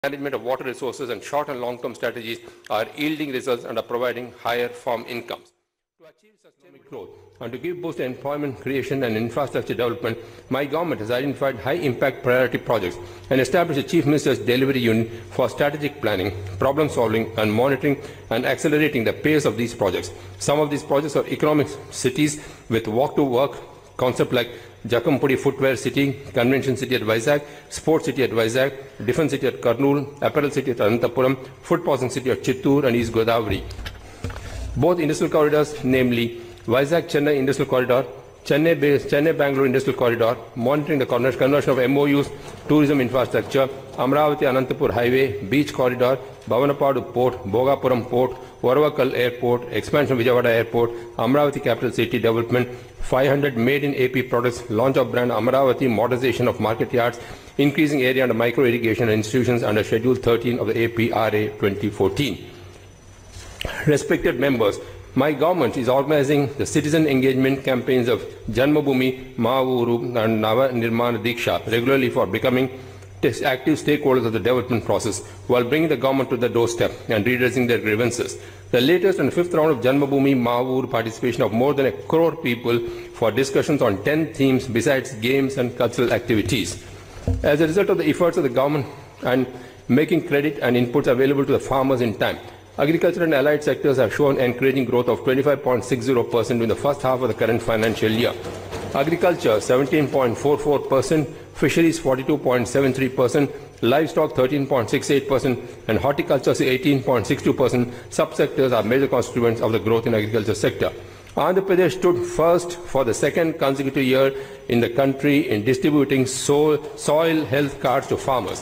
management of water resources and short and long-term strategies are yielding results and are providing higher farm incomes. To achieve sustainable growth and to give boost to employment creation and infrastructure development, my government has identified high-impact priority projects and established a Chief Minister's Delivery Unit for strategic planning, problem-solving and monitoring and accelerating the pace of these projects. Some of these projects are economic cities with walk-to-work concept like Jakampudi Footwear City, Convention City at Vizag, Sports City at Vizag, Defence City at Kurnool, Apparel City at Anantapuram, Food Processing City at Chittoor and East Godavari. Both industrial corridors, namely Vizag-Chennai Industrial Corridor, Chennai-Bangalore Industrial Corridor, monitoring the conversion of MOUs, tourism infrastructure, Amravati-Anantapur Highway, Beach Corridor, Bhavanapadu Port, Bhogapuram Port, Varavakal Airport, expansion of Vijayawada Airport, Amravati Capital City Development, 500 made in AP products, launch of brand Amravati, modernization of market yards, increasing area under micro irrigation institutions under Schedule 13 of the APRA 2014. Respected members, my government is organizing the citizen engagement campaigns of Janmabhoomi, Maavuru and Nava Nirmana Diksha regularly for becoming active stakeholders of the development process while bringing the government to the doorstep and redressing their grievances. The latest and fifth round of Janmabhoomi Maavuru participation of more than 1 crore people for discussions on 10 themes besides games and cultural activities. As a result of the efforts of the government and making credit and inputs available to the farmers in time, agriculture and allied sectors have shown encouraging growth of 25.60% in the first half of the current financial year. Agriculture 17.44%, fisheries 42.73%, livestock 13.68% and horticulture 18.62%. Subsectors are major constituents of the growth in agriculture sector. Andhra Pradesh stood first for the second consecutive year in the country in distributing soil health cards to farmers.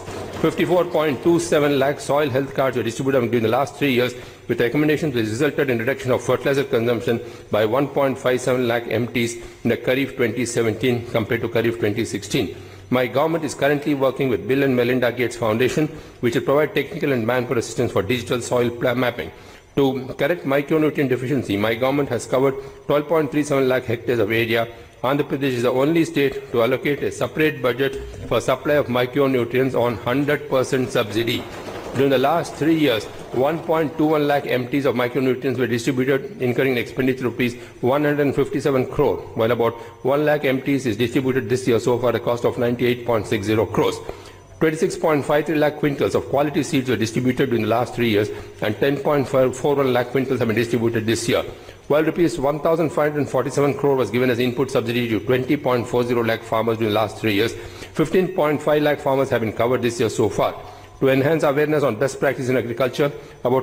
54.27 lakh soil health cards were distributed during the last 3 years, with recommendations which resulted in reduction of fertilizer consumption by 1.57 lakh MTs in the Kharif 2017 compared to Kharif 2016. My government is currently working with Bill and Melinda Gates Foundation, which will provide technical and manpower assistance for digital soil mapping. To correct micronutrient deficiency, my government has covered 12.37 lakh hectares of area. Andhra Pradesh is the only state to allocate a separate budget for supply of micronutrients on 100% subsidy. During the last 3 years, 1.21 lakh MTs of micronutrients were distributed, incurring expenditure rupees 157 crore, while about 1 lakh MTs is distributed this year so far at a cost of 98.60 crores. 26.53 lakh quintals of quality seeds were distributed in the last 3 years and 10.41 lakh quintals have been distributed this year. While rupees 1,547 crore was given as input subsidy to 20.40 lakh farmers during the last 3 years, 15.5 lakh farmers have been covered this year so far. To enhance awareness on best practice in agriculture, about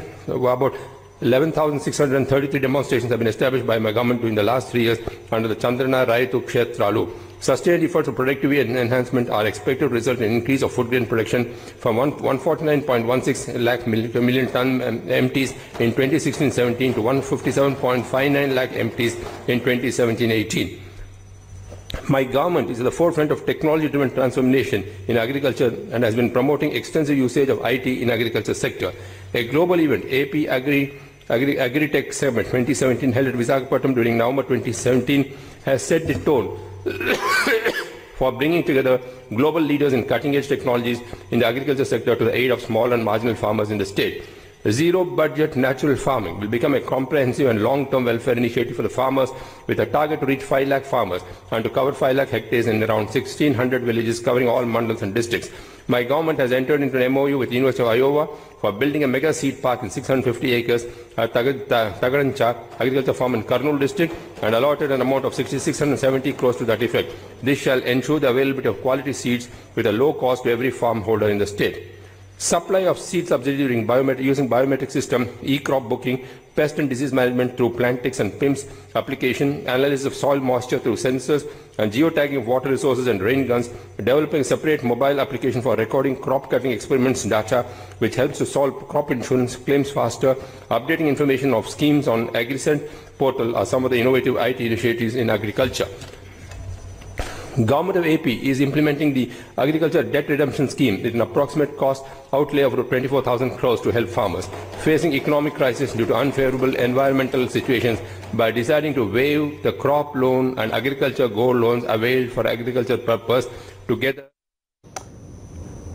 11,633 demonstrations have been established by my government during the last 3 years under the Chandrana Raitu Kshetralu. Sustained efforts of productivity and enhancement are expected to result in an increase of food grain production from 149.16 lakh million ton MTs in 2016-17 to 157.59 lakh MTs in 2017-18. My government is at the forefront of technology-driven transformation in agriculture and has been promoting extensive usage of IT in agriculture sector. A global event, AP Agri-Tech Summit 2017, held at Visakhapatnam during November 2017, has set the tone for bringing together global leaders in cutting-edge technologies in the agriculture sector to the aid of small and marginal farmers in the state. Zero-budget natural farming will become a comprehensive and long-term welfare initiative for the farmers with a target to reach 5 lakh farmers and to cover 5 lakh hectares in around 1,600 villages covering all mandals and districts. My government has entered into an MOU with the University of Iowa for building a mega seed park in 650 acres at Tagarancha Agriculture Farm in Kurnool district and allotted an amount of 670 crores to that effect. This shall ensure the availability of quality seeds with a low cost to every farm holder in the state. Supply of seed subsidy using biometric system, e-crop booking, pest and disease management through Plantix and PIMS application, analysis of soil moisture through sensors, and geotagging of water resources and rain guns, developing a separate mobile application for recording crop cutting experiments data, which helps to solve crop insurance claims faster, updating information of schemes on AgriSend portal are some of the innovative IT initiatives in agriculture. Government of AP is implementing the agriculture debt redemption scheme with an approximate cost outlay of 24,000 crores to help farmers facing economic crisis due to unfavorable environmental situations by deciding to waive the crop loan and agriculture gold loans availed for agriculture purpose together.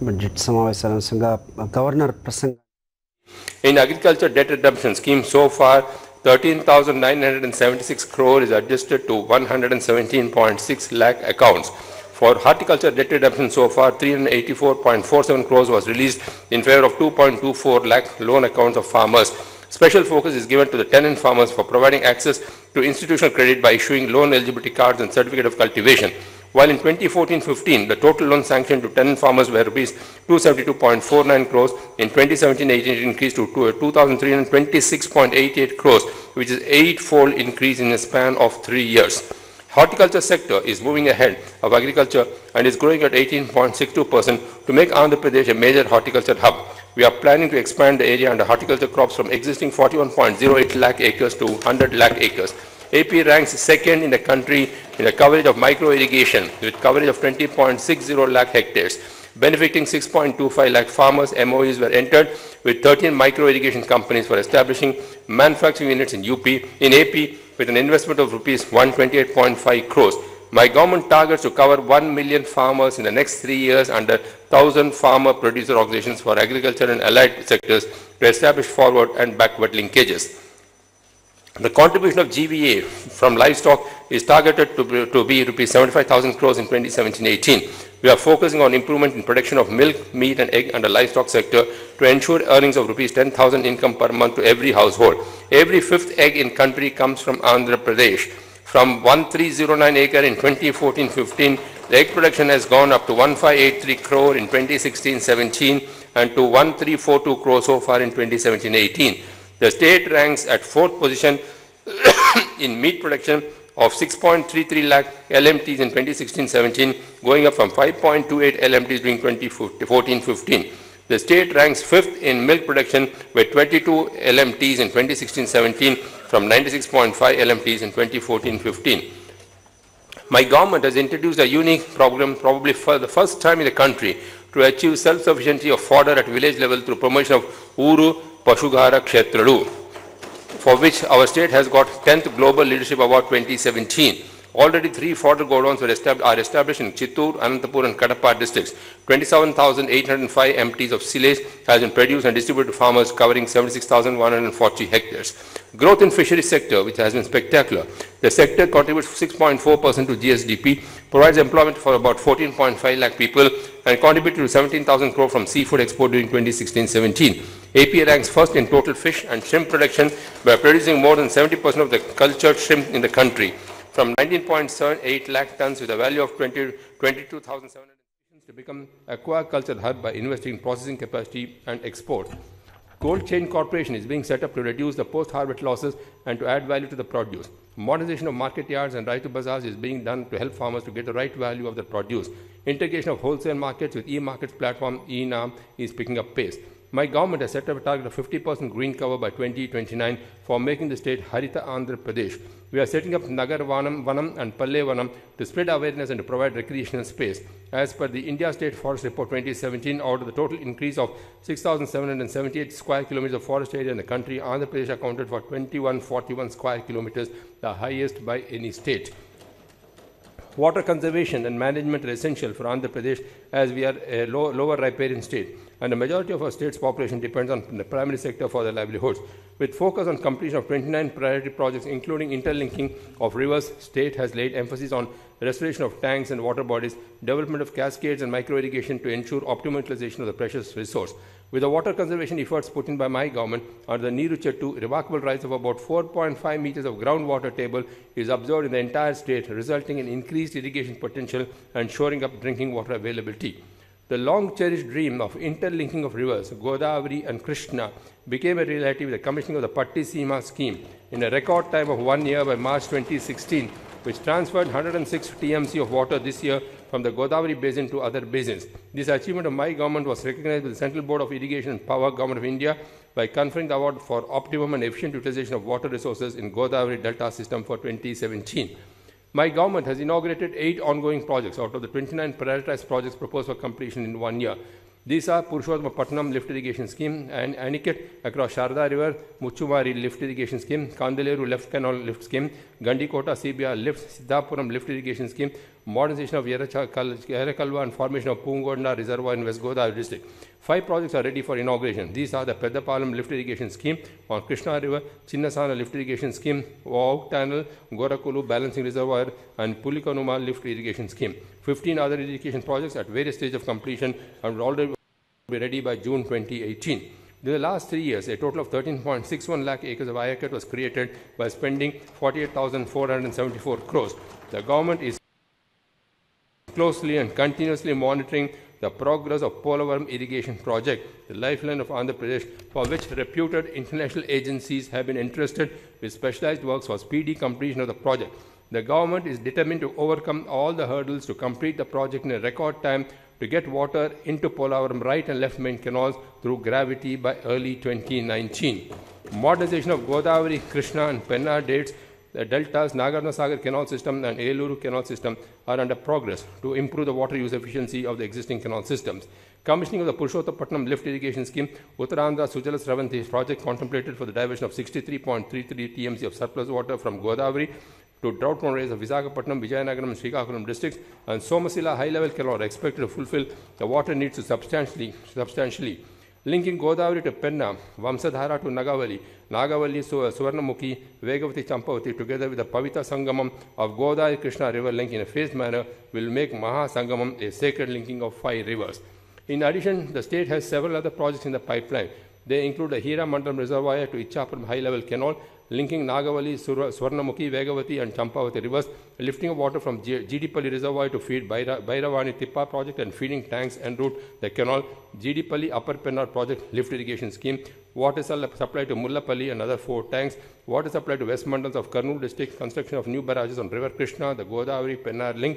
Budget సమావేశాల అంశంగా governor ప్రసంగం. In agriculture debt redemption scheme, so far 13,976 crore is adjusted to 117.6 lakh accounts. For horticulture debt redemption, so far 384.47 crores was released in favor of 2.24 lakh loan accounts of farmers. Special focus is given to the tenant farmers for providing access to institutional credit by issuing loan eligibility cards and certificate of cultivation. While in 2014-15, the total loan sanctioned to tenant farmers were rupees 272.49 crores, in 2017-18 it increased to 2,326.88 crores, which is 8-fold increase in a span of 3 years. Horticulture sector is moving ahead of agriculture and is growing at 18.62% to make Andhra Pradesh a major horticulture hub. We are planning to expand the area under horticulture crops from existing 41.08 lakh acres to 100 lakh acres. AP ranks second in the country in the coverage of micro irrigation with coverage of 20.60 lakh hectares. Benefiting 6.25 lakh farmers, MOUs were entered with 13 micro irrigation companies for establishing manufacturing units in AP with an investment of rupees 128.5 crores. My government targets to cover 1 million farmers in the next 3 years under 1,000 farmer producer organizations for agriculture and allied sectors to establish forward and backward linkages. The contribution of GVA from livestock is targeted to be rupees 75,000 crores in 2017-18. We are focusing on improvement in production of milk, meat and egg under livestock sector to ensure earnings of rupees 10,000 income per month to every household. Every fifth egg in country comes from Andhra Pradesh. From 1309 acre in 2014-15, the egg production has gone up to 1583 crore in 2016-17 and to 1342 crore so far in 2017-18. The state ranks at 4th position in meat production of 6.33 lakh LMTs in 2016-17, going up from 5.28 LMTs during 2014-15. The state ranks 5th in milk production with 22 LMTs in 2016-17 from 96.5 LMTs in 2014-15. My government has introduced a unique program, probably for the first time in the country, to achieve self-sufficiency of fodder at village level through promotion of Uru Pashugara Kshetralu, for which our state has got 10th Global Leadership Award 2017. Already 3 fodder godowns are established in Chittoor, Anantapur and Kadapa districts. 27,805 MTs of silage has been produced and distributed to farmers covering 76,140 hectares. Growth in fisheries sector, which has been spectacular. The sector contributes 6.4% to GSDP, provides employment for about 14.5 lakh people and contributed to 17,000 crore from seafood export during 2016-17. AP ranks first in total fish and shrimp production by producing more than 70% of the cultured shrimp in the country. From 19.78 lakh tons with a value of 22,700 to become aquaculture hub by investing in processing capacity and export. Cold Chain Corporation is being set up to reduce the post-harvest losses and to add value to the produce. Modernization of market yards and Raitu Bazaars is being done to help farmers to get the right value of the produce. Integration of wholesale markets with e-markets platform eNAM is picking up pace. My government has set up a target of 50% green cover by 2029 for making the state Harita Andhra Pradesh. We are setting up Nagar Vanam and Palle Vanam to spread awareness and to provide recreational space. As per the India State Forest Report 2017, out of the total increase of 6,778 square kilometers of forest area in the country, Andhra Pradesh accounted for 2141 square kilometers, the highest by any state. Water conservation and management are essential for Andhra Pradesh as we are a lower riparian state, and the majority of our state's population depends on the primary sector for their livelihoods. With focus on completion of 29 priority projects, including interlinking of rivers, state has laid emphasis on restoration of tanks and water bodies, development of cascades and micro-irrigation to ensure optimal utilization of the precious resource. With the water conservation efforts put in by my government, under the Neeru Chettu, remarkable rise of about 4.5 meters of groundwater table is observed in the entire state, resulting in increased irrigation potential and shoring up drinking water availability. The long-cherished dream of interlinking of rivers, Godavari and Krishna, became a reality with the commissioning of the Pattisima scheme in a record time of 1 year by March 2016, which transferred 106 TMC of water this year from the Godavari basin to other basins. This achievement of my government was recognized by the Central Board of Irrigation and Power, Government of India, by conferring the award for optimum and efficient utilization of water resources in Godavari Delta system for 2017. My government has inaugurated 8 ongoing projects out of the 29 prioritized projects proposed for completion in 1 year. These are Purushottamapatnam Lift Irrigation Scheme and Aniket across Sharda River, Muchumari Lift Irrigation Scheme, Kandaleru Left Canal Lift Scheme, Gandikota CBR Lift, Siddhapuram Lift Irrigation Scheme, modernization of Yerakalva and formation of Pungonda Reservoir in West Godavari district. 5 projects are ready for inauguration. These are the Peddapalam Lift Irrigation Scheme on Krishna River, Chinnasana Lift Irrigation Scheme, Wow Tunnel, Gorakulu Balancing Reservoir, and Pulikanuma Lift Irrigation Scheme. 15 other irrigation projects at various stages of completion and will already be ready by June 2018. In the last 3 years, a total of 13.61 lakh acres of Ayakat was created by spending 48,474 crores. The government is closely and continuously monitoring the progress of Polavaram Irrigation Project, the lifeline of Andhra Pradesh, for which reputed international agencies have been entrusted with specialized works for speedy completion of the project. The government is determined to overcome all the hurdles to complete the project in a record time to get water into Polavaram right and left main canals through gravity by early 2019. Modernization of Godavari, Krishna and Penna deltas, Nagarjuna Sagar canal system and Eluru canal system are under progress to improve the water use efficiency of the existing canal systems. Commissioning of the Purushottam Lift Irrigation Scheme, Uttarandhra Sujala Sravanti project contemplated for the diversion of 63.33 TMC of surplus water from Godavari to drought-prone areas of Visakhapatnam, Vijayanagaram and Srikakulam districts, and Somasila high-level canal are expected to fulfill the water needs substantially. Linking Godavari to Penna, Vamsadhara to Nagavali, Suvarnamukhi, Vegavati Champavati together with the Pavita Sangamam of Godavari Krishna river link in a phased manner will make Maha Sangamam a sacred linking of 5 rivers. In addition, the state has several other projects in the pipeline. They include the Hira Mandalam Reservoir to Ichapuram high-level canal, linking Nagavali, Swarnamukhi, Vegavati and Champavati rivers, lifting of water from GDPalli Reservoir to feed Bairavani Tippa project and feeding tanks en route the canal, GDPalli Upper Pennar project lift irrigation scheme, water supply to Mullapalli and other 4 tanks, water supply to West Mandals of Kurnool district, construction of new barrages on River Krishna, the Godavari Pennar link,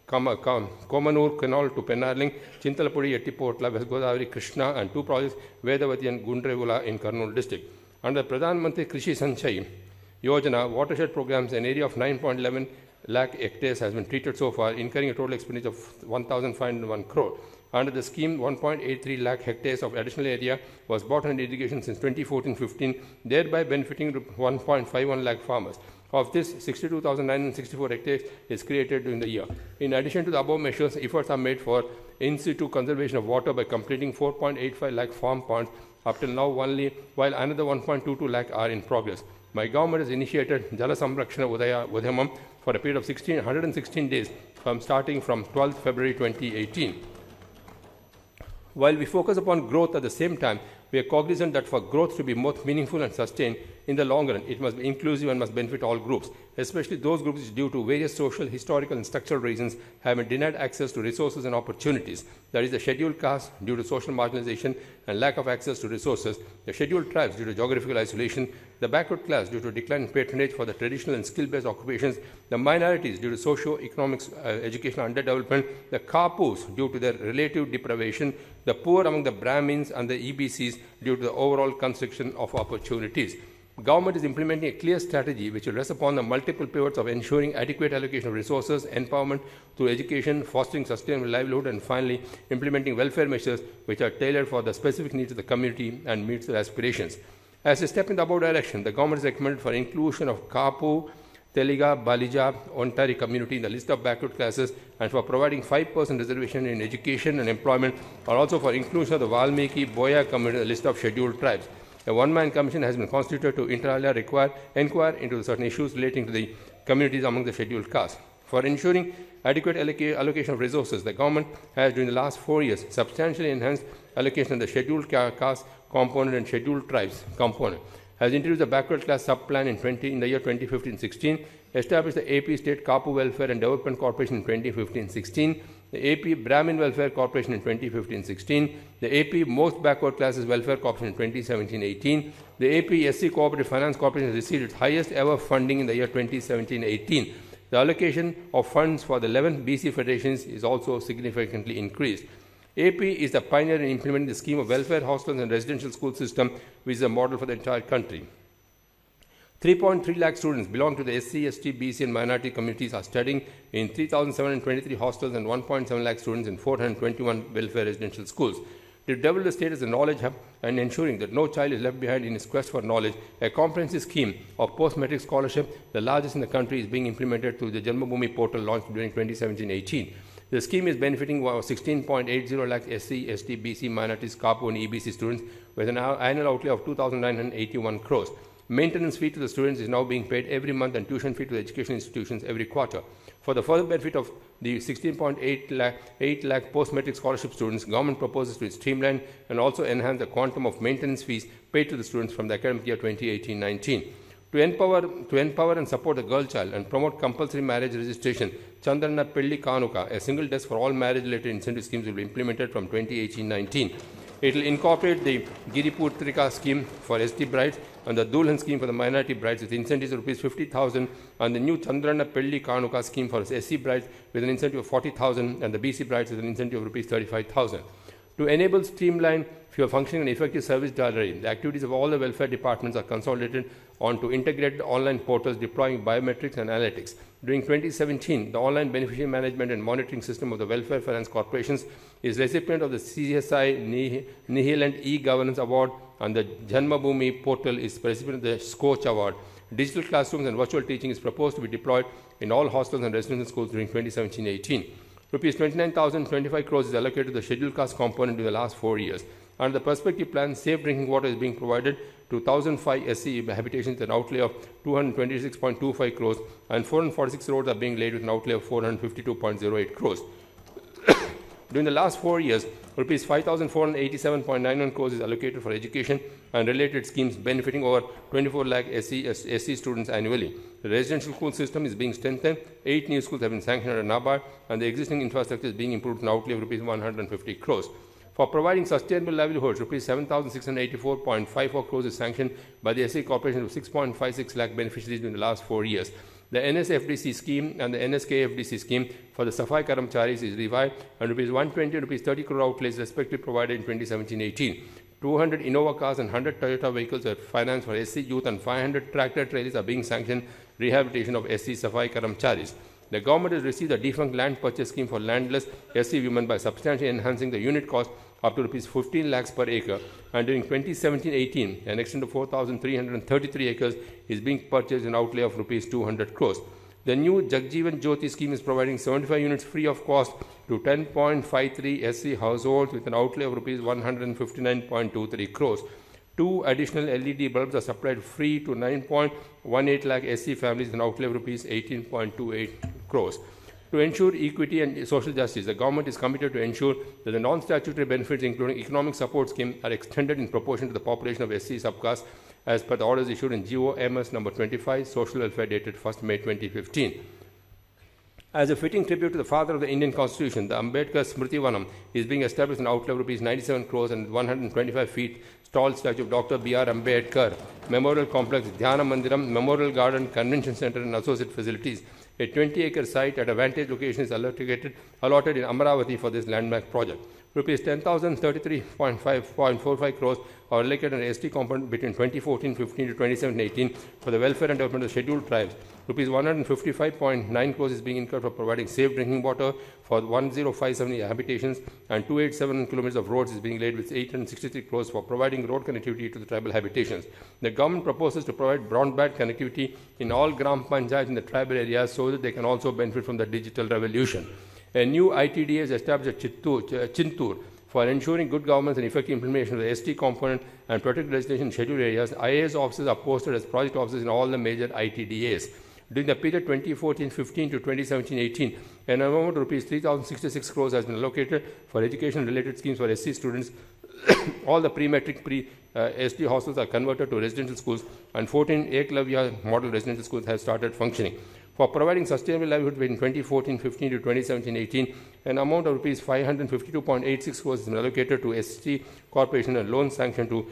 Komanur Canal to Pennar link, Chintalapudi, Ettipotla, West Godavari Krishna and 2 projects, Vedavati and Gundrevula in Kurnool district. Under Pradhan Mantri Krishi Sanchay Yojana, watershed programs, an area of 9.11 lakh hectares has been treated so far, incurring a total expenditure of 1,501 crore. Under the scheme, 1.83 lakh hectares of additional area was bought under irrigation since 2014-15, thereby benefiting 1.51 lakh farmers. Of this, 62,964 hectares is created during the year. In addition to the above measures, efforts are made for in situ conservation of water by completing 4.85 lakh farm ponds up till now only, while another 1.22 lakh are in progress. My government has initiated Jala Samrakshana Udayamam for a period of 116 days starting from 12th February 2018. While we focus upon growth at the same time, we are cognizant that for growth to be both meaningful and sustained in the long run, it must be inclusive and must benefit all groups, especially those groups which, due to various social, historical, and structural reasons, have been denied access to resources and opportunities. That is, the scheduled caste due to social marginalization and lack of access to resources, the scheduled tribes due to geographical isolation, the backward class due to decline in patronage for the traditional and skill-based occupations, the minorities due to socio-economic educational underdevelopment, the Kapus due to their relative deprivation, the poor among the Brahmins and the EBCs due to the overall constriction of opportunities. Government is implementing a clear strategy which will rest upon the multiple pivots of ensuring adequate allocation of resources, empowerment through education, fostering sustainable livelihood, and finally implementing welfare measures which are tailored for the specific needs of the community and meets their aspirations. As a step in the above direction, the government is recommended for inclusion of Kapu, Teliga, Balija, Ontari community in the list of backward classes, and for providing 5% reservation in education and employment, or also for inclusion of the Valmiki Boya community in the list of scheduled tribes. A one-man commission has been constituted to inter alia inquire into certain issues relating to the communities among the scheduled castes. For ensuring adequate allocation of resources, the government has during the last 4 years substantially enhanced allocation of the scheduled caste component and scheduled tribes component, has introduced the backward class sub-plan in the year 2015-16, established the AP State Kapu Welfare and Development Corporation in 2015-16, the AP Brahmin Welfare Corporation in 2015-16, the AP Most Backward Classes Welfare Corporation in 2017-18, the AP SC Cooperative Finance Corporation received its highest ever funding in the year 2017-18. The allocation of funds for the 11 BC federations is also significantly increased. AP is the pioneer in implementing the scheme of welfare hostels and residential school system, which is a model for the entire country. 3.3 lakh students belong to the SC, ST, BC and minority communities are studying in 3,723 hostels and 1.7 lakh students in 421 welfare residential schools. To develop the state as a knowledge hub and ensuring that no child is left behind in his quest for knowledge, a comprehensive scheme of post-matric scholarship, the largest in the country, is being implemented through the Janmabhoomi portal launched during 2017-18. The scheme is benefiting 16.80 lakh SC, ST, BC, minorities, CAPO and EBC students with an annual outlay of 2,981 crores. Maintenance fee to the students is now being paid every month and tuition fee to the education institutions every quarter. For the further benefit of the 16.8 lakh post-matric scholarship students, government proposes to streamline and also enhance the quantum of maintenance fees paid to the students from the academic year 2018-19. To empower and support the girl child and promote compulsory marriage registration, Chandranna Pelli Kanuka, a single desk for all marriage-related incentive schemes, will be implemented from 2018-19. It will incorporate the Giriputrika scheme for ST brides and the Dulhan scheme for the minority brides with incentives of Rs 50,000 and the new Chandranna Pelli Kanuka scheme for SC brides with an incentive of 40,000 and the BC brides with an incentive of Rs 35,000. To enable streamline functioning and effective service delivery, the activities of all the welfare departments are consolidated onto integrated online portals deploying biometrics and analytics. During 2017, the online beneficiary management and monitoring system of the Welfare Finance Corporations is recipient of the CSI Nihil and E-Governance Award, and the Janmabhoomi portal is recipient of the Scoch Award. Digital classrooms and virtual teaching is proposed to be deployed in all hostels and residential schools during 2017-18. Rupees 29,025 crores is allocated to the scheduled caste component in the last 4 years. Under the Perspective Plan, safe drinking water is being provided to 1,005 SC habitations with an outlay of 226.25 crores, and 446 roads are being laid with an outlay of 452.08 crores. During the last 4 years, Rs 5,487.91 crores is allocated for education and related schemes benefiting over 24 lakh SC students annually. The residential school system is being strengthened. 8 new schools have been sanctioned under NABARD, and the existing infrastructure is being improved with an outlay of Rs 150 crores. For providing sustainable livelihoods, Rs 7,684.54 crores is sanctioned by the SC Corporation to 6.56 lakh beneficiaries during the last 4 years. The NSFDC scheme and the NSKFDC scheme for the Safai Karamcharis is revived, and Rs 120 and Rs 30 crore outlays respectively provided in 2017-18. 200 Innova cars and 100 Toyota vehicles are financed for SC youth, and 500 tractor trailers are being sanctioned rehabilitation of SC Safai Karamcharis. The government has received a defunct land purchase scheme for landless SC women by substantially enhancing the unit cost up to Rs 15 lakhs per acre, and during 2017-18, an extent of 4,333 acres is being purchased in outlay of Rs 200 crores. The new Jagjeevan Jyoti scheme is providing 75 units free of cost to 10.53 SC households with an outlay of Rs 159.23 crores. 2 additional LED bulbs are supplied free to 9.18 lakh SC families with an outlay of Rs 18.28 crores. To ensure equity and social justice, the government is committed to ensure that the non-statutory benefits, including economic support scheme, are extended in proportion to the population of SC subcaste as per the orders issued in GO-MS number 25, Social Welfare dated 1st May 2015. As a fitting tribute to the father of the Indian Constitution, the Ambedkar Smriti Vanam is being established in an outlay of Rs 97 crores and 125 feet tall statue of Dr. B.R. Ambedkar, Memorial Complex, Dhyana Mandiram, Memorial Garden, Convention Center and associate facilities. A 20-acre site at a vantage location is allotted in Amaravati for this landmark project. Rupees 10,033.45 crores are allocated in ST component between 2014-15 to 2017-18 for the welfare and development of scheduled tribes. Rupees 155.9 crores is being incurred for providing safe drinking water for 1057 habitations, and 287 kilometers of roads is being laid with 863 crores for providing road connectivity to the tribal habitations. The government proposes to provide broadband connectivity in all Gram Panchayats in the tribal areas so that they can also benefit from the digital revolution. A new ITDA is established at Chintur for ensuring good governance and effective implementation of the ST component and protected legislation in scheduled areas. IAS officers are posted as project officers in all the major ITDAs. During the period 2014-15 to 2017-18, an amount of Rs 3,066 crores has been allocated for education-related schemes for SC students. All the pre-matric ST hostels are converted to residential schools, and 14 Eklavya model residential schools have started functioning. For providing sustainable livelihood between 2014-15 to 2017-18, an amount of Rs 552.86 crores has been allocated to ST Corporation and loan sanctioned to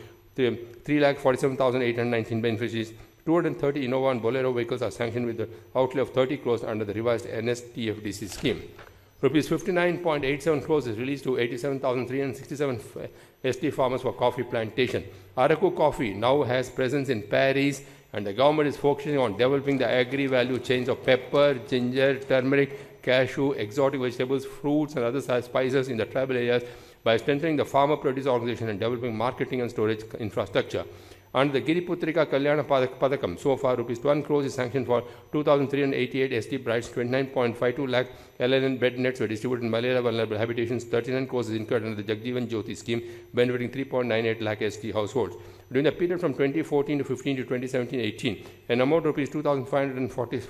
3,47,819 beneficiaries. 230 Innova and Bolero vehicles are sanctioned with the outlay of 30 crores under the revised NSTFDC scheme. Rupees 59.87 crores is released to 87,367 ST farmers for coffee plantation. Araku Coffee now has presence in Paris, and the government is focusing on developing the agri-value chains of pepper, ginger, turmeric, cashew, exotic vegetables, fruits and other spices in the tribal areas by strengthening the farmer producer organization and developing marketing and storage infrastructure. Under the Giriputrika Kalyana Padakam, so far Rs 1 crores is sanctioned for 2,388 ST brides, 29.52 lakh LNN bed nets were distributed in malaria vulnerable habitations, 39 crores is incurred under the Jagjeevan Jyoti scheme, benefiting 3.98 lakh ST households. During the period from 2014 to 15 to 2017-18, an amount of Rs 2,540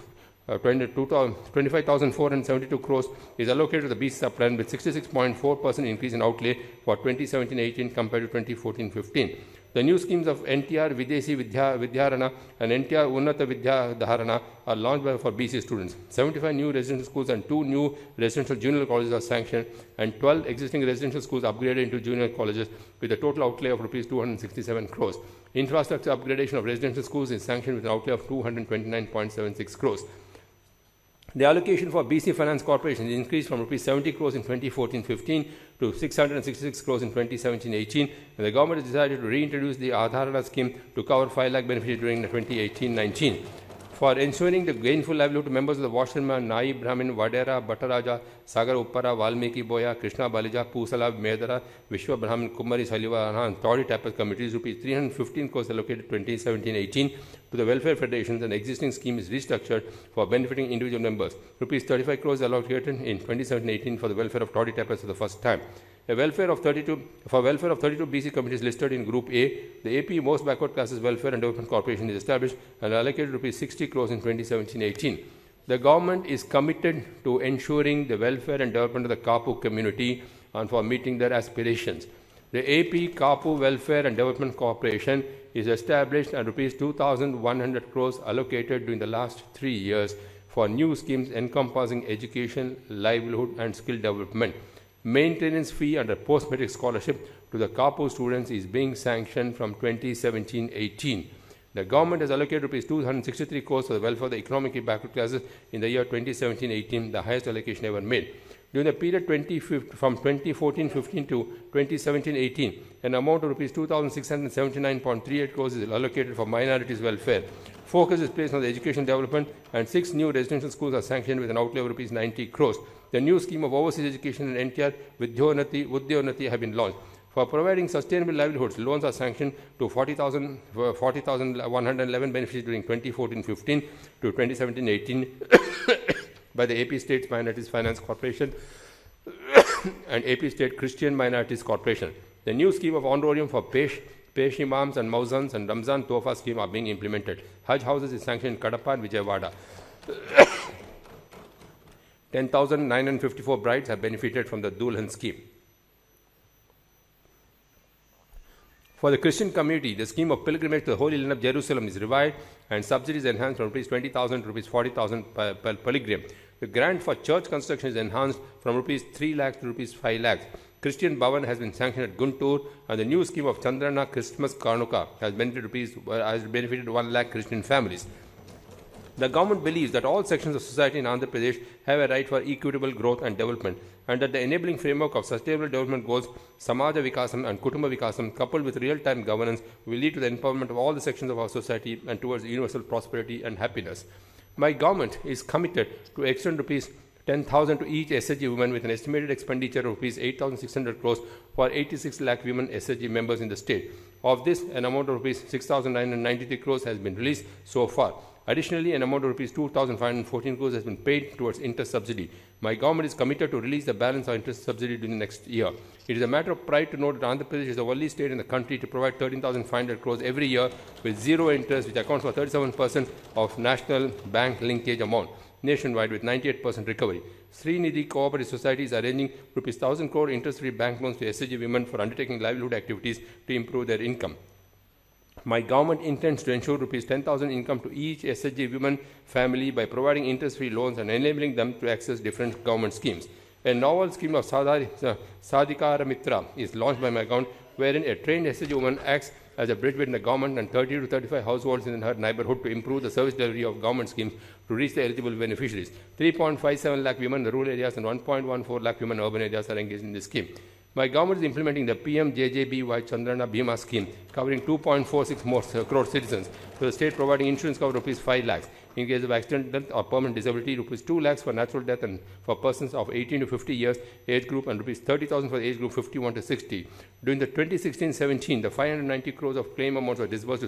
25,472 crores is allocated to the BC sub-plan with 66.4% increase in outlay for 2017-18 compared to 2014-15. The new schemes of NTR Videsi Vidyarana and NTR Unnata Vidya Dharana are launched for BC students. 75 new residential schools and 2 new residential junior colleges are sanctioned, and 12 existing residential schools upgraded into junior colleges with a total outlay of Rs 267 crores. Infrastructure upgradation of residential schools is sanctioned with an outlay of 229.76 crores. The allocation for BC Finance Corporation is increased from Rs 70 crores in 2014-15 to 666 crores in 2017-18, and the government has decided to reintroduce the Adharana scheme to cover 5 lakh beneficiaries during the 2018-19. For ensuring the gainful livelihood to members of the washerman, Nai Brahmin, Vadera, Bhattaraja, Sagar Uppara, Valmiki Boya, Krishna Balija, Pusala, Medara, Vishwa Brahmin, Kumari Saliva, and Todi Tapas committees, Rs 315 crores allocated 2017-18 to the welfare federations, and the existing scheme is restructured for benefiting individual members. Rs 35 crores allocated in 2017-18 for the welfare of Todi Tapas for the first time. For welfare of 32 BC committees listed in Group A, the AP Most Backward Classes Welfare and Development Corporation is established and allocated Rs 60 crores in 2017-18. The government is committed to ensuring the welfare and development of the Kapu community and for meeting their aspirations. The AP Kapu Welfare and Development Corporation is established and Rs 2,100 crores allocated during the last 3 years for new schemes encompassing education, livelihood and skill development. Maintenance fee under post-metric scholarship to the Kapu students is being sanctioned from 2017-18. The government has allocated Rs 263 crores for the welfare of the economically backward classes in the year 2017-18, the highest allocation ever made. During the period from 2014-15 to 2017-18, an amount of Rs 2,679.38 crores is allocated for minorities' welfare. Focus is placed on the education development, and 6 new residential schools are sanctioned with an outlay of Rs 90 crores. The new scheme of overseas education and NTR Vidyonati have been launched. For providing sustainable livelihoods, loans are sanctioned to 40,111 beneficiaries during 2014-15 to 2017-18 by the AP State Minorities Finance Corporation and AP State Christian Minorities Corporation. The new scheme of honorarium for Pesh Imams and Mauzans and Ramzan Tofa scheme are being implemented. Hajj houses is sanctioned in Kadapa and Vijayawada. 10,954 brides have benefited from the Dulhan scheme. For the Christian community, the scheme of pilgrimage to the Holy Land of Jerusalem is revived and subsidies enhanced from Rs 20,000 to Rs 40,000 per pilgrim. The grant for church construction is enhanced from Rs 3 lakhs to Rs 5 lakhs. Christian Bhavan has been sanctioned at Guntur, and the new scheme of Chandrana Christmas Karnuka has benefited 1 lakh Christian families. The government believes that all sections of society in Andhra Pradesh have a right for equitable growth and development, and that the enabling framework of sustainable development goals, Samaja Vikasam and Kutumba Vikasam, coupled with real-time governance, will lead to the empowerment of all the sections of our society and towards universal prosperity and happiness. My government is committed to extend Rs 10,000 to each SHG woman with an estimated expenditure of Rs 8,600 crores for 86 lakh women SHG members in the state. Of this, an amount of Rs 6,993 crores has been released so far. Additionally, an amount of Rs 2,514 crores has been paid towards interest subsidy. My government is committed to release the balance of interest subsidy during the next year. It is a matter of pride to note that Andhra Pradesh is the only state in the country to provide 13,500 crores every year with zero interest, which accounts for 37% of national bank linkage amount nationwide with 98% recovery. Srinidhi Cooperative Society is arranging Rs 1,000 crore interest-free bank loans to SHG women for undertaking livelihood activities to improve their income. My government intends to ensure Rs 10,000 income to each SHG women family by providing interest-free loans and enabling them to access different government schemes. A novel scheme of Sadhikara Mitra is launched by my government, wherein a trained SHG woman acts as a bridge between the government and 30 to 35 households in her neighborhood to improve the service delivery of government schemes to reach the eligible beneficiaries. 3.57 lakh women in the rural areas and 1.14 lakh women in urban areas are engaged in this scheme. My government is implementing the PMJJBY Chandrana Bima scheme, covering 2.46 more crore citizens, to the state providing insurance cover rupees 5 lakhs. In case of accident, death or permanent disability, rupees 2 lakhs for natural death and for persons of 18 to 50 years age group, and rupees 30,000 for the age group 51 to 60. During the 2016-17, the 590 crores of claim amounts were disbursed to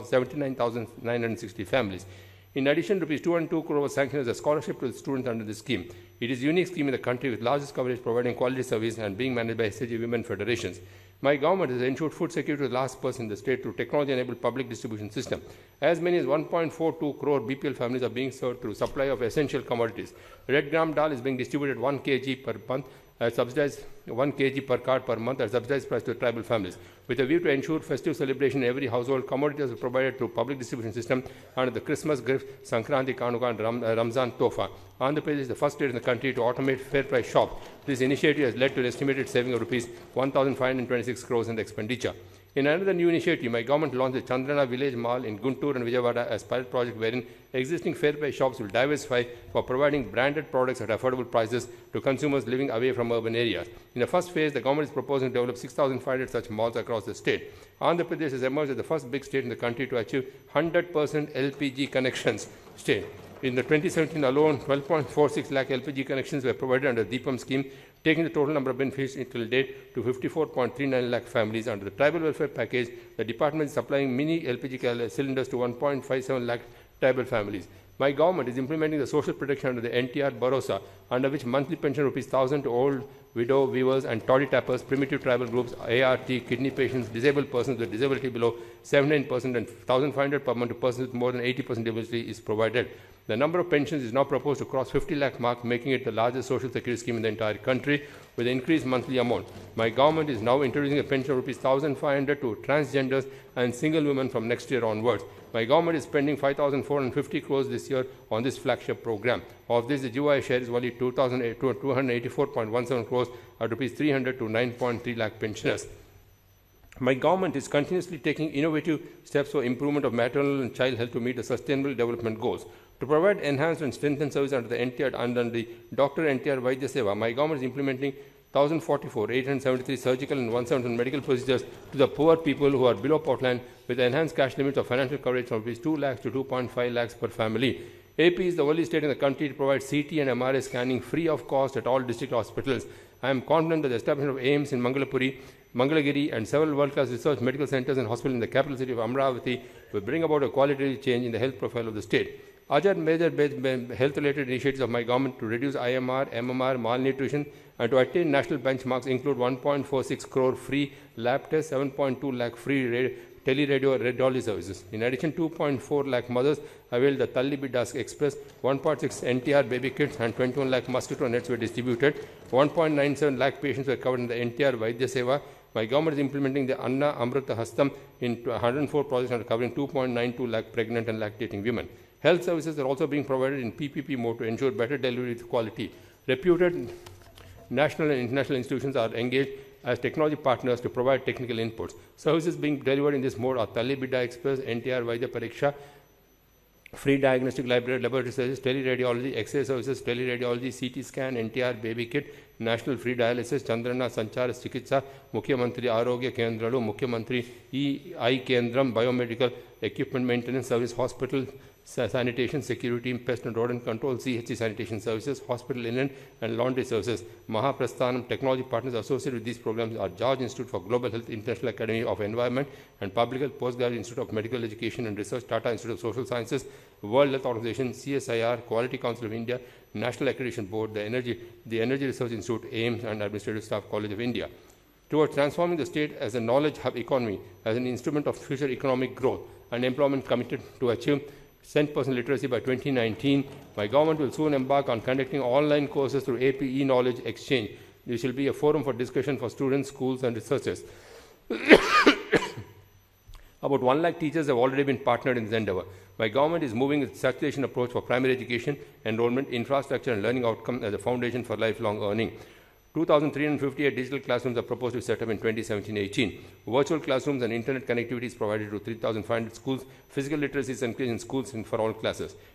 79,960 families. In addition, rupees 202 crore was sanctioned as a scholarship to the students under this scheme. It is a unique scheme in the country with largest coverage, providing quality service and being managed by SHG women federations. My government has ensured food security to the last person in the state through technology-enabled public distribution system. As many as 1.42 crore BPL families are being served through supply of essential commodities. Red gram dal is being distributed 1 kg per month, subsidized 1 kg per card per month at subsidized price to tribal families. With a view to ensure festive celebration in every household, commodities are provided through public distribution system under the Christmas gift, Sankranti Kanuka and Ramzan Tofa. Andhra Pradesh is the first state in the country to automate fair price shops. This initiative has led to an estimated saving of rupees 1,526 crores in the expenditure. In another new initiative, my government launched the Chandrana Village Mall in Guntur and Vijayawada as pilot project, wherein existing fair price shops will diversify for providing branded products at affordable prices to consumers living away from urban areas. In the first phase, the government is proposing to develop 6,500 such malls across the state. Andhra Pradesh has emerged as the first big state in the country to achieve 100% LPG connections state. In the 2017 alone, 12.46 lakh LPG connections were provided under the Deepam scheme, taking the total number of beneficiaries until date to 54.39 lakh families. Under the tribal welfare package, the department is supplying mini LPG cylinders to 1.57 lakh tribal families. My government is implementing the social protection under the NTR Bharosa, under which monthly pension rupees 1,000 to old widow, weavers and toddy tappers, primitive tribal groups, ART, kidney patients, disabled persons with disability below 79% and 1,500 per month to persons with more than 80% disability is provided. The number of pensions is now proposed to cross 50 lakh mark, making it the largest social security scheme in the entire country with an increased monthly amount. My government is now introducing a pension of rupees 1,500 to transgenders and single women from next year onwards. My government is spending 5,450 crores this year on this flagship program. Of this, the GOI share is only 284.17 crores at rupees 300 to 9.3 lakh pensioners. My government is continuously taking innovative steps for improvement of maternal and child health to meet the sustainable development goals. To provide enhanced and strengthened service under the NTR under the Dr. NTR Vaidya Seva, my government is implementing 1,044, 873 surgical and 170 medical procedures to the poor people who are below poverty line, with enhanced cash limits of financial coverage from rupees 2 lakhs to 2.5 lakhs per family. AP is the only state in the country to provide CT and MRI scanning free of cost at all district hospitals. I am confident that the establishment of AIIMS in Mangalapuri, Mangalagiri and several world-class research medical centers and hospitals in the capital city of Amravati will bring about a qualitative change in the health profile of the state. Other major health-related initiatives of my government to reduce IMR, MMR, malnutrition and to attain national benchmarks include 1.46 crore free lab tests, 7.2 lakh free teleradio radiology services. In addition, 2.4 lakh mothers availed the Talli Bidda Express, 1.6 NTR baby kits and 21 lakh mosquito nets were distributed. 1.97 lakh patients were covered in the NTR Vaidya Seva. My government is implementing the Anna Amrita Hastam in 104 projects and covering 2.92 lakh pregnant and lactating women. Health services are also being provided in PPP mode to ensure better delivery with quality. Reputed national and international institutions are engaged as technology partners to provide technical inputs. Services being delivered in this mode are Talli Bidda Express, NTR Vaidya Pariksha, free diagnostic laboratory services, teleradiology, X-ray services, teleradiology, CT scan, NTR baby kit, national free dialysis, Chandrana Sanchara Chikitsa, Mukhyamantri Arogya Kendralu, Mukhyamantri Eye Kendram, biomedical equipment maintenance service, hospital sanitation, security, pest and rodent control, CHC sanitation services, hospital linen and laundry services. Mahaprasthanam technology partners associated with these programs are George Institute for Global Health, International Academy of Environment and Public Health, Postgraduate Institute of Medical Education and Research, Tata Institute of Social Sciences, World Health Organization, CSIR, Quality Council of India, National Accreditation Board, the Energy Research Institute, AIIMS and Administrative Staff College of India. Towards transforming the state as a knowledge hub economy, as an instrument of future economic growth and employment, committed to achieve 10% literacy by 2019, my government will soon embark on conducting online courses through AP e-knowledge exchange. This will be a forum for discussion for students, schools and researchers. About 1 lakh teachers have already been partnered in this endeavor. My government is moving with saturation approach for primary education, enrollment, infrastructure and learning outcome as a foundation for lifelong earning. 2,358 digital classrooms are proposed to be set up in 2017-18. Virtual classrooms and internet connectivity is provided to 3,500 schools. Physical literacy is increased in schools and for all classes.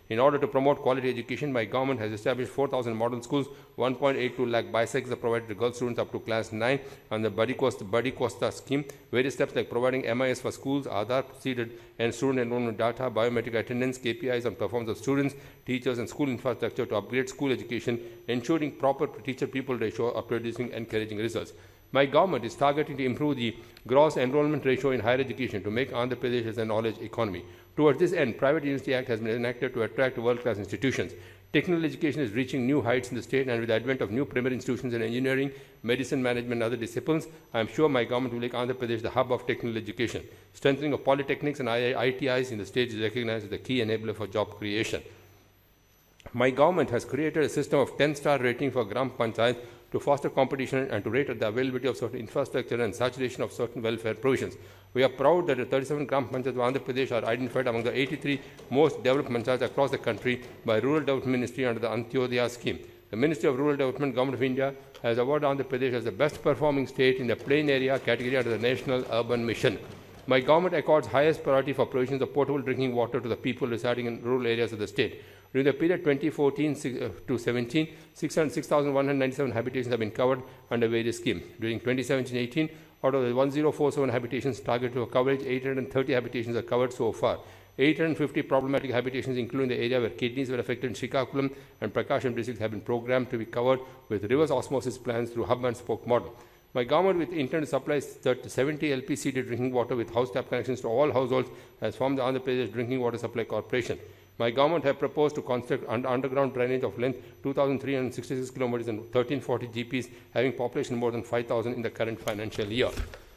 In order to promote quality education, my government has established 4,000 model schools, 1.82 lakh bicycles are provided to girl students up to class 9, and the Buddy Costa scheme. Various steps like providing MIS for schools, Aadhaar seeded and student enrollment data, biometric attendance, KPIs on performance of students, teachers, and school infrastructure to upgrade school education, ensuring proper teacher-pupil ratio are producing encouraging results. My government is targeting to improve the gross enrollment ratio in higher education to make Andhra Pradesh as a knowledge economy. Towards this end, Private University Act has been enacted to attract world-class institutions. Technical education is reaching new heights in the state, and with the advent of new premier institutions in engineering, medicine, management, and other disciplines, I am sure my government will make Andhra Pradesh the hub of technical education. Strengthening of polytechnics and ITIs in the state is recognized as the key enabler for job creation. My government has created a system of 10-star rating for Gram Panchayat to foster competition and to rate the availability of certain infrastructure and saturation of certain welfare provisions. We are proud that the 37 Gram Panchayats of Andhra Pradesh are identified among the 83 most developed panchayats across the country by Rural Development Ministry under the Antyodaya scheme. The Ministry of Rural Development, Government of India, has awarded Andhra Pradesh as the best performing state in the plain area category under the National Urban Mission. My government accords highest priority for provisions of potable drinking water to the people residing in rural areas of the state. During the period 2014 to 17, 6,197 habitations have been covered under various schemes. During 2017-18, out of the 1047 habitations targeted for coverage, 830 habitations are covered so far. 850 problematic habitations, including the area where kidneys were affected in Srikakulam and Prakasham districts, have been programmed to be covered with reverse osmosis plans through hub and spoke model. My government, with intent to supply 70 LP-seeded drinking water with house tap connections to all households, has formed the Andhra Pradesh Drinking Water Supply Corporation. My government has proposed to construct underground drainage of length 2,366 kilometers and 1,340 GPs, having population more than 5,000 in the current financial year.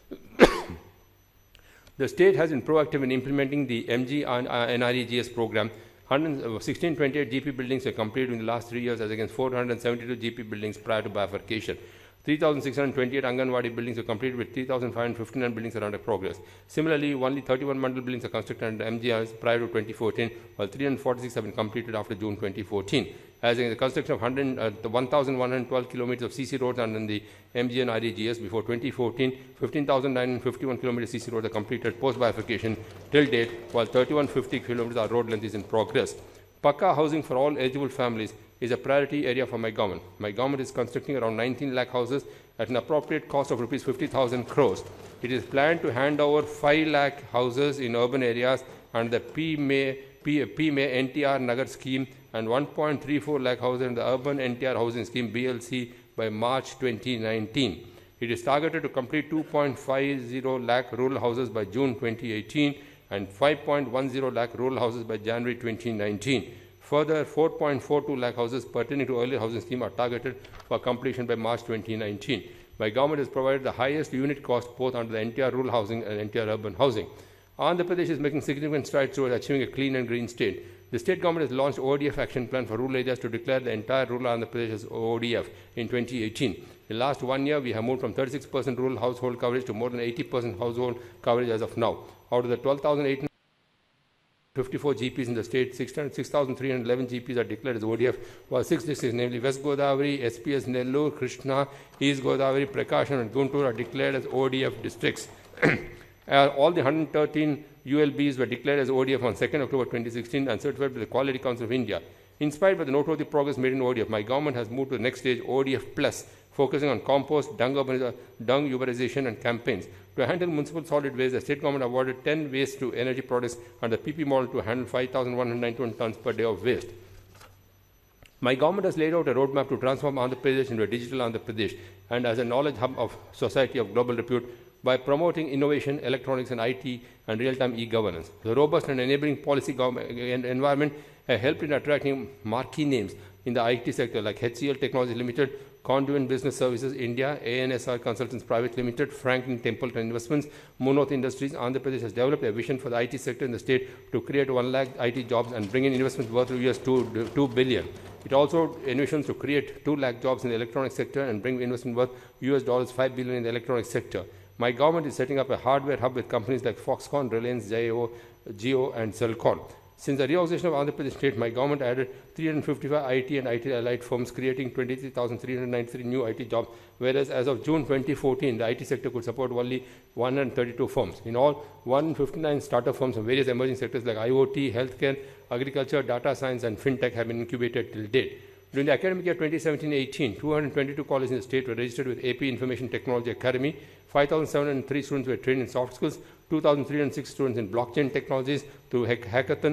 The state has been proactive in implementing the MG NREGS program. 1628 GP buildings were completed in the last 3 years, as against 472 GP buildings prior to bifurcation. 3,628 Anganwadi buildings were completed, with 3,559 buildings are under progress. Similarly, only 31 Mandal buildings are constructed under MGRs prior to 2014, while 346 have been completed after June 2014. As in the construction of 1,112 kilometers of CC roads under the MGN REGS before 2014, 15,951 kilometers CC roads are completed post-bifurcation till date, while 3,150 kilometers of road length is in progress. Pakka housing for all eligible families is a priority area for my government. My government is constructing around 19 lakh houses at an appropriate cost of rupees 50,000 crores. It is planned to hand over 5 lakh houses in urban areas under the PMAY NTR Nagar scheme and 1.34 lakh houses in the Urban NTR Housing Scheme BLC by March 2019. It is targeted to complete 2.50 lakh rural houses by June 2018 and 5.10 lakh rural houses by January 2019. Further, 4.42 lakh houses pertaining to earlier housing scheme are targeted for completion by March 2019. My government has provided the highest unit cost both under the NTR rural housing and NTR urban housing. Andhra Pradesh is making significant strides towards achieving a clean and green state. The state government has launched ODF action plan for rural areas to declare the entire rural Andhra Pradesh as ODF in 2018. In the last 1 year, we have moved from 36% rural household coverage to more than 80% household coverage as of now. Out of the 12,854 GPs in the state, 6,311 GPs are declared as ODF, while 6 districts, namely West Godavari, SPS Nellore, Krishna, East Godavari, Prakasham, and Guntur, are declared as ODF districts. All the 113 ULBs were declared as ODF on 2nd October 2016 and certified by the Quality Council of India. Inspired by the noteworthy progress made in ODF, my government has moved to the next stage, ODF Plus, focusing on compost, dung urbanization, and campaigns. To handle municipal solid waste, the state government awarded 10 waste-to-energy projects under the PP model to handle 5,191 tons per day of waste. My government has laid out a roadmap to transform Andhra Pradesh into a digital Andhra Pradesh and as a knowledge hub of society of global repute by promoting innovation, electronics and IT, and real-time e-governance. The robust and enabling policy environment has helped in attracting marquee names in the IT sector like HCL Technologies Limited, Conduent Business Services India, ANSR Consultants Private Limited, Franklin Templeton Investments, Munoz Industries. Andhra Pradesh has developed a vision for the IT sector in the state to create 1 lakh IT jobs and bring in investments worth $2 billion. It also envisions to create 2 lakh jobs in the electronics sector and bring investment worth $5 billion in the electronics sector. My government is setting up a hardware hub with companies like Foxconn, Reliance, Jio, and Cellcon. Since the reorganization of Andhra Pradesh state, my government added 355 IT and IT-allied firms, creating 23,393 new IT jobs, whereas as of June 2014, the IT sector could support only 132 firms. In all, 159 startup firms from various emerging sectors like IoT, healthcare, agriculture, data science, and fintech have been incubated till date. During the academic year 2017-18, 222 colleges in the state were registered with AP Information Technology Academy. 5,703 students were trained in soft skills, 2,306 students in blockchain technologies through hackathon,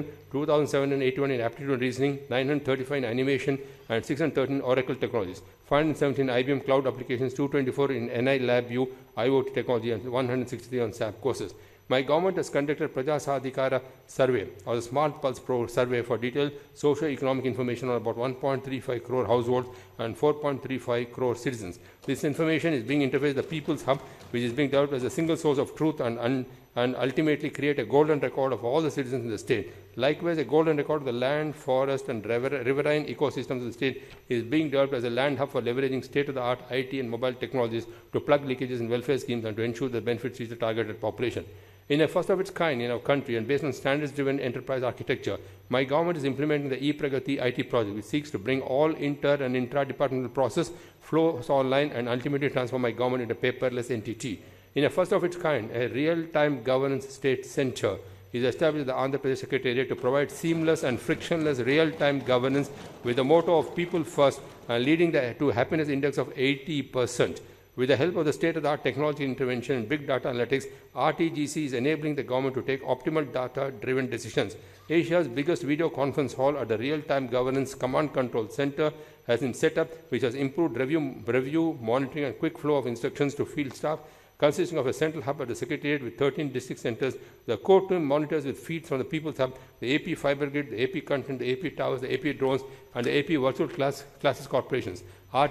2,781 in aptitude and reasoning, 935 in animation, and 613 Oracle technologies, 517 IBM cloud applications, 224 in NI Lab U IoT technology, and 163 on SAP courses. My government has conducted Prajasadhikara survey, or the Smart Pulse Pro survey, for detailed socio-economic information on about 1.35 crore households and 4.35 crore citizens. This information is being interfaced with the People's Hub, which is being developed as a single source of truth and ultimately create a golden record of all the citizens in the state. Likewise, a golden record of the land, forest, and riverine ecosystems of the state is being developed as a land hub for leveraging state-of-the-art IT and mobile technologies to plug leakages in welfare schemes and to ensure the benefits reach the targeted population. In a first of its kind in our country and based on standards-driven enterprise architecture, my government is implementing the ePragati IT project, which seeks to bring all inter- and intra-departmental process flows online and ultimately transform my government into a paperless entity. In a first of its kind, a real-time governance state center is established at the Andhra Pradesh Secretariat to provide seamless and frictionless real-time governance with the motto of people first and leading to happiness index of 80%. With the help of the state-of-the-art technology intervention and big data analytics, RTGC is enabling the government to take optimal data-driven decisions. Asia's biggest video conference hall at the Real-Time Governance Command Control Center has been set up, which has improved review, monitoring, and quick flow of instructions to field staff, consisting of a central hub at the Secretariat with 13 district centers. The core team monitors with feeds from the People's Hub, the AP Fiber Grid, the AP Content, the AP Towers, the AP Drones, and the AP Virtual Classes Corporations.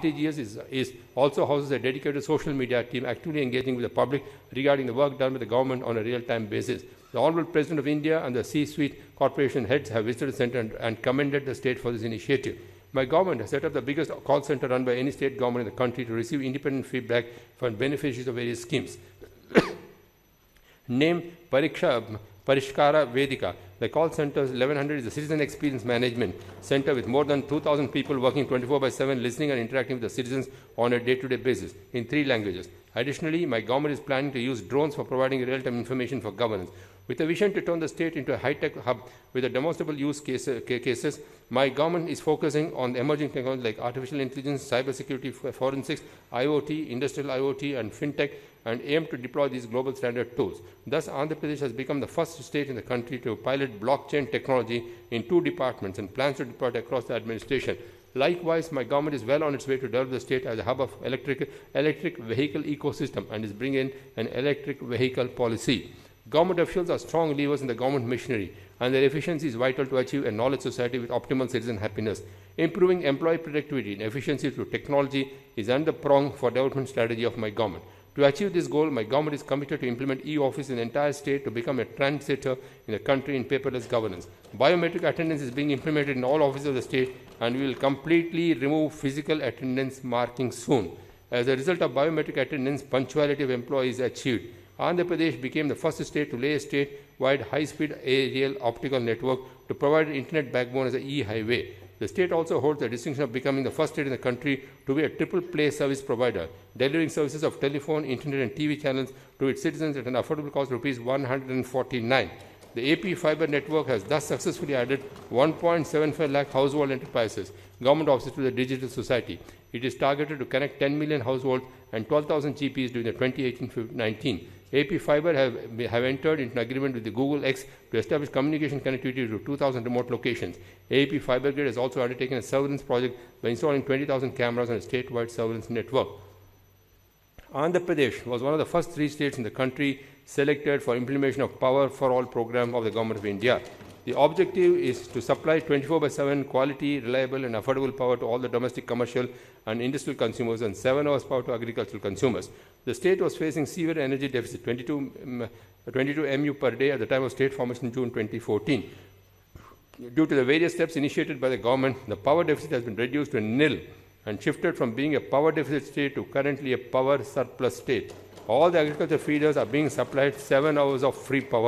RTGS also houses a dedicated social media team actively engaging with the public regarding the work done by the government on a real-time basis. The Honorable President of India and the C-suite corporation heads have visited the center and commended the state for this initiative. My government has set up the biggest call center run by any state government in the country to receive independent feedback from beneficiaries of various schemes. Named Parishkara Vedika, the call center's 1100 is the Citizen Experience Management Center with more than 2,000 people working 24/7, listening and interacting with the citizens on a day-to-day basis in 3 languages. Additionally, my government is planning to use drones for providing real-time information for governance. With a vision to turn the state into a high-tech hub with a demonstrable use cases, my government is focusing on emerging technologies like artificial intelligence, cybersecurity, forensics, IoT, industrial IoT, and fintech, and aim to deploy these global standard tools. Thus, Andhra Pradesh has become the first state in the country to pilot blockchain technology in 2 departments and plans to deploy it across the administration. Likewise, my government is well on its way to develop the state as a hub of electric vehicle ecosystem and is bringing in an electric vehicle policy. Government officials are strong levers in the government machinery, and their efficiency is vital to achieve a knowledge society with optimal citizen happiness. Improving employee productivity and efficiency through technology is another prong for development strategy of my government. To achieve this goal, my government is committed to implement e-office in the entire state to become a trendsetter in the country in paperless governance. Biometric attendance is being implemented in all offices of the state, and we will completely remove physical attendance marking soon. As a result of biometric attendance, punctuality of employees is achieved. Andhra Pradesh became the first state to lay a state-wide high-speed aerial optical network to provide an internet backbone as an e-highway. The state also holds the distinction of becoming the first state in the country to be a triple-play service provider, delivering services of telephone, internet, and TV channels to its citizens at an affordable cost of Rs 149. The AP Fiber network has thus successfully added 1.75 lakh household enterprises, government offices to the digital society. It is targeted to connect 10 million households and 12,000 GPs during the 2018-19. AP Fiber have entered into an agreement with the Google X to establish communication connectivity to 2,000 remote locations. AP Fiber Grid has also undertaken a surveillance project by installing 20,000 cameras on a statewide surveillance network. Andhra Pradesh was one of the first 3 states in the country selected for implementation of Power for All program of the Government of India. The objective is to supply 24/7 quality, reliable, and affordable power to all the domestic, commercial, and industrial consumers and 7 hours power to agricultural consumers. The state was facing severe energy deficit, 22 MU per day at the time of state formation in June 2014. Due to the various steps initiated by the government, the power deficit has been reduced to nil and shifted from being a power deficit state to currently a power surplus state. All the agriculture feeders are being supplied 7 hours of free power.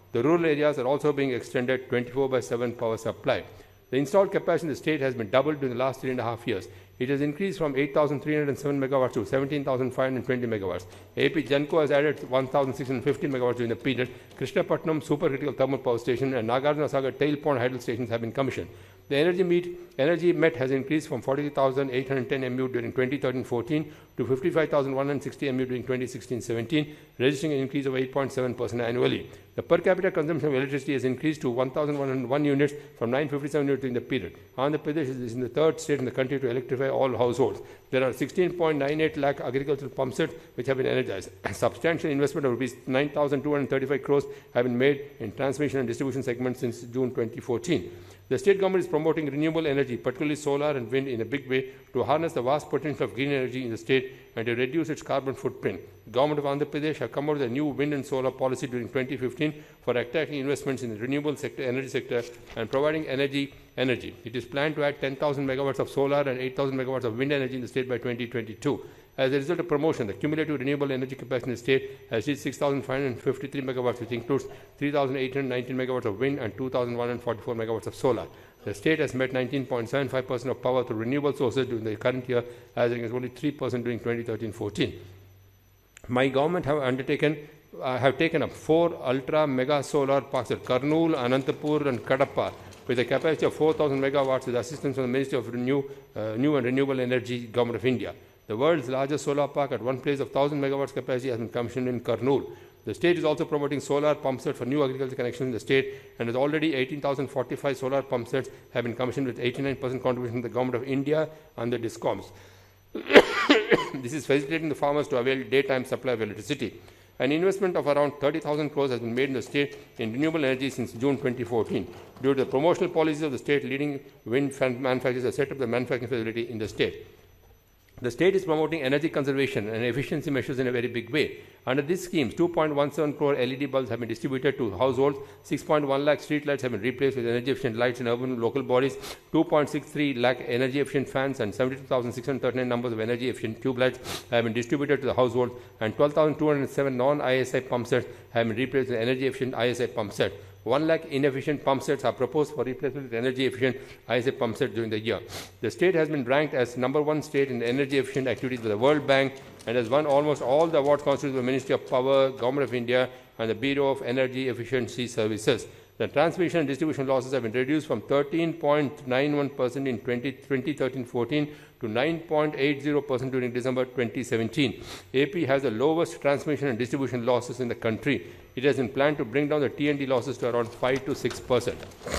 The rural areas are also being extended 24/7 power supply. The installed capacity in the state has been doubled in the last 3.5 years. It has increased from 8,307 megawatts to 17,520 megawatts. AP Genco has added 1,650 megawatts during the period. Krishnapatnam Supercritical Thermal Power Station and Nagarjuna Sagar Tail Pond Hydel stations have been commissioned. The energy met has increased from 43,810 MU during 2013-14 to 55,160 MU during 2016-17, registering an increase of 8.7% annually. The per capita consumption of electricity has increased to 1,101 units from 957 units during the period. Andhra Pradesh is in the third state in the country to electrify all households. There are 16.98 lakh agricultural pump sets which have been energized. Substantial investment of rupees 9,235 crores have been made in transmission and distribution segments since June 2014. The state government is promoting renewable energy, particularly solar and wind, in a big way to harness the vast potential of green energy in the state and to reduce its carbon footprint. The government of Andhra Pradesh has come out with a new wind and solar policy during 2015 for attracting investments in the renewable sector, energy sector and providing energy. It is planned to add 10,000 megawatts of solar and 8,000 megawatts of wind energy in the state by 2022. As a result of promotion, the cumulative renewable energy capacity in the state has reached 6,553 megawatts, which includes 3,819 megawatts of wind and 2,144 megawatts of solar. The state has met 19.75% of power through renewable sources during the current year, as against only 3% during 2013-14. My government have taken up 4 ultra mega solar parks at Kurnool, Anantapur and Kadapa with a capacity of 4,000 megawatts with assistance from the Ministry of New and Renewable Energy, Government of India. The world's largest solar park at one place of 1,000 megawatts capacity has been commissioned in Kurnool. The state is also promoting solar pump sets for new agriculture connections in the state, and has already 18,045 solar pump sets have been commissioned with 89% contribution from the Government of India and the DISCOMs. This is facilitating the farmers to avail daytime supply of electricity. An investment of around 30,000 crores has been made in the state in renewable energy since June 2014. Due to the promotional policies of the state, leading wind manufacturers have set up the manufacturing facility in the state. The state is promoting energy conservation and efficiency measures in a very big way. Under these schemes, 2.17 crore LED bulbs have been distributed to households, 6.1 lakh street lights have been replaced with energy-efficient lights in urban local bodies, 2.63 lakh energy-efficient fans and 72,639 numbers of energy-efficient tube lights have been distributed to the households, and 12,207 non-ISI pump sets have been replaced with energy-efficient ISI pump sets. 1 lakh inefficient pump sets are proposed for replacement with energy-efficient ISI pump sets during the year. The state has been ranked as #1 state in energy-efficient activities by the World Bank and has won almost all the awards constituted by the Ministry of Power, Government of India and the Bureau of Energy Efficiency Services. The transmission and distribution losses have been reduced from 13.91% in 2013-14 to 9.80% during December 2017. AP has the lowest transmission and distribution losses in the country. It has been planned to bring down the T&D losses to around 5 to 6%.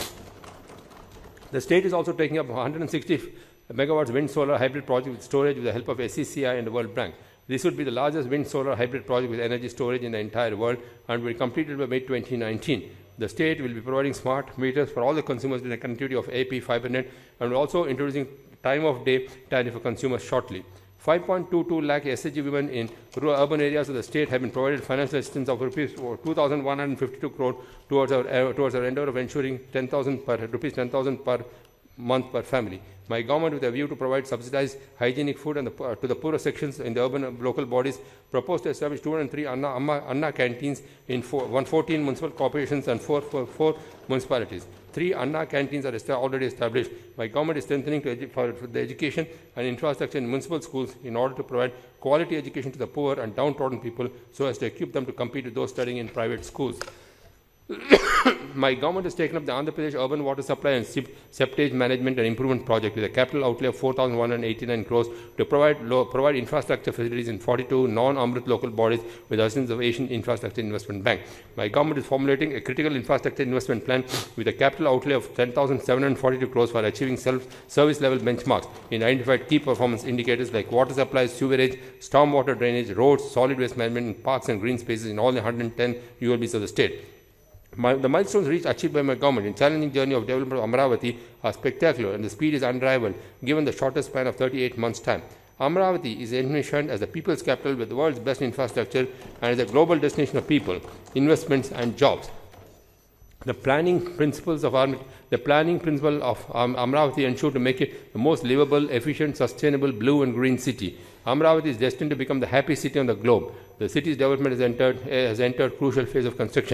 The state is also taking up 160 megawatts wind solar hybrid project with storage with the help of SCCI and the World Bank. This would be the largest wind solar hybrid project with energy storage in the entire world and will be completed by May 2019. The state will be providing smart meters for all the consumers in the connectivity of AP FiberNet and will also introducing time of day tariff for consumers shortly. 5.22 lakh SHG women in rural urban areas of the state have been provided financial assistance of rupees 2,152 crore towards our endeavor of ensuring 10,000 per month per family. My government, with a view to provide subsidized hygienic food to the poorer sections in the urban local bodies, proposed to establish 203 Anna canteens in 114 municipal corporations and 4 municipalities. 3 Anna canteens are already established. My government is strengthening for the education and infrastructure in municipal schools in order to provide quality education to the poor and downtrodden people so as to equip them to compete with those studying in private schools. My government has taken up the Andhra Pradesh Urban Water Supply and Septage Management and Improvement Project with a capital outlay of 4,189 crores to provide infrastructure facilities in 42 non-Amrit local bodies with assistance of Asian Infrastructure Investment Bank. My government is formulating a critical infrastructure investment plan with a capital outlay of 10,742 crores for achieving service level benchmarks in identified key performance indicators like water supply, sewerage, stormwater drainage, roads, solid waste management, parks and green spaces in all the 110 ULBs of the state. The milestones achieved by my government in challenging journey of development of Amravati are spectacular and the speed is unrivaled given the shortest span of 38 months' time. Amravati is envisioned as the people's capital with the world's best infrastructure and is a global destination of people, investments and jobs. The planning principle of Amravati ensure to make it the most livable, efficient, sustainable, blue and green city. Amravati is destined to become the happy city on the globe. The city's development has entered crucial phase of construction.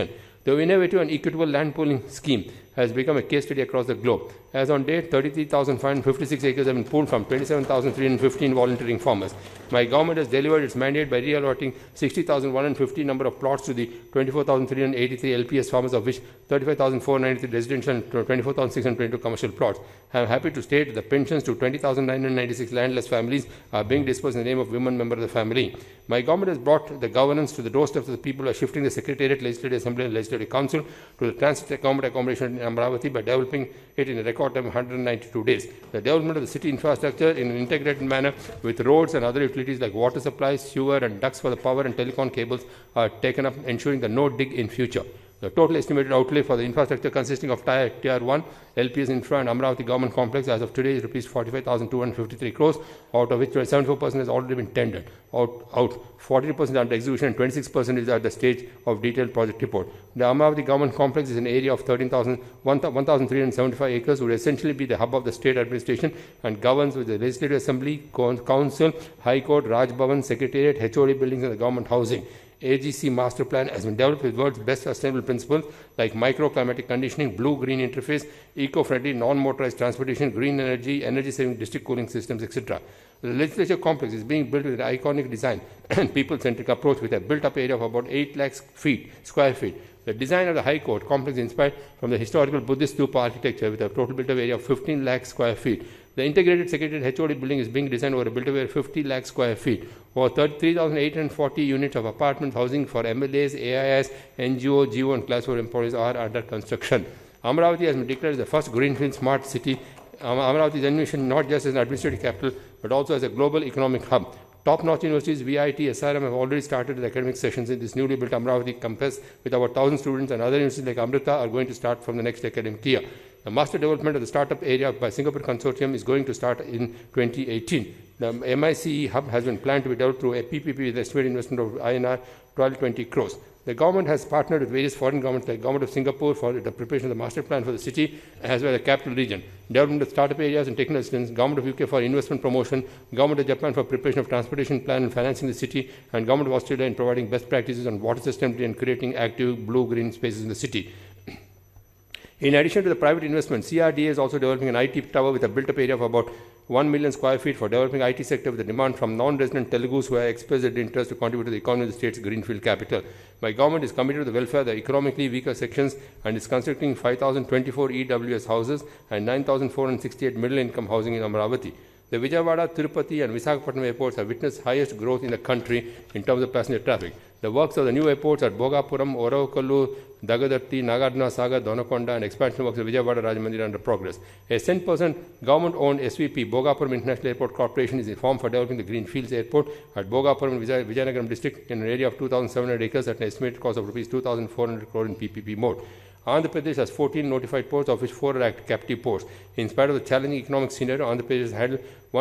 The innovative and equitable land pooling scheme has become a case study across the globe. As on date, 33,556 acres have been pooled from 27,315 volunteering farmers. My government has delivered its mandate by reallocating 60,150 number of plots to the 24,383 LPS farmers, of which 35,493 residential and 24,622 commercial plots. I am happy to state that the pensions to 20,996 landless families are being disbursed in the name of women members of the family. My government has brought the governance to the doorsteps of the people by shifting the Secretariat, Legislative Assembly and Legislative Council to the Transit Government Accommodation in Amravati by developing it in a record time of 192 days. The development of the city infrastructure in an integrated manner with roads and other utilities like water supplies, sewer and ducts for the power and telecom cables are taken up, ensuring the no dig in future. The total estimated outlay for the infrastructure consisting of Tier 1, LPS Infra and Amravati Government Complex as of today is rupees 45,253 crores, out of which 74% has already been tendered. Out 42% under execution and 26% is at the stage of detailed project report. The Amravati Government Complex is an area of 1,375 acres, would essentially be the hub of the state administration and governs with the Legislative Assembly, Council, High Court, Raj Bhavan, Secretariat, HOD buildings and the government housing. AGC master plan has been developed with world's best sustainable principles like microclimatic conditioning, blue-green interface, eco-friendly, non-motorized transportation, green energy, energy-saving district cooling systems, etc. The legislature complex is being built with an iconic design and people-centric approach with a built-up area of about 8 lakh square feet. The design of the High Court complex is inspired from the historical Buddhist stupa architecture with a total built-up area of 15 lakh square feet. The integrated Secretariat HOD building is being designed over a built-up area of 50 lakh square feet. Over 3,840 units of apartment housing for MLAs, AIS, NGO, GO and Class 4 employees are under construction. Amravati has been declared as the first greenfield smart city. Amravati is envisioned not just as an administrative capital but also as a global economic hub. Top-notch universities, VIT, SRM have already started the academic sessions in this newly built Amravati campus with about 1,000 students, and other universities like Amrita are going to start from the next academic year. The master development of the startup area by Singapore Consortium is going to start in 2018. The MICE hub has been planned to be developed through a PPP with estimated investment of INR 1220 crores. The government has partnered with various foreign governments like Government of Singapore for the preparation of the master plan for the city as well as the capital region, development of startup areas and technical assistance, Government of UK for investment promotion, Government of Japan for preparation of transportation plan and financing the city, and Government of Australia in providing best practices on water sustainability and creating active blue-green spaces in the city. In addition to the private investment, CRDA is also developing an IT tower with a built-up area of about 1 million square feet for developing IT sector with a demand from non-resident Telugus who have expressed their interest to contribute to the economy of the state's greenfield capital. My government is committed to the welfare of the economically weaker sections and is constructing 5,024 EWS houses and 9,468 middle-income housing in Amravati. The Vijayawada, Tirupati and Visakhapatnam airports have witnessed highest growth in the country in terms of passenger traffic. The works of the new airports at Bhogapuram, Oravallu, Dagadatti, Nagarjuna Sagar, Donakonda and expansion works of Vijayawada Rajamandira are under progress. A 10% government-owned SVP, Bhogapuram International Airport Corporation, is formed for developing the Greenfields Airport at Bhogapuram, Vijayanagaram district in an area of 2,700 acres at an estimated cost of Rs 2,400 crore in PPP mode. Andhra Pradesh has 14 notified ports, of which 4 are captive ports. In spite of the challenging economic scenario, Andhra Pradesh has handled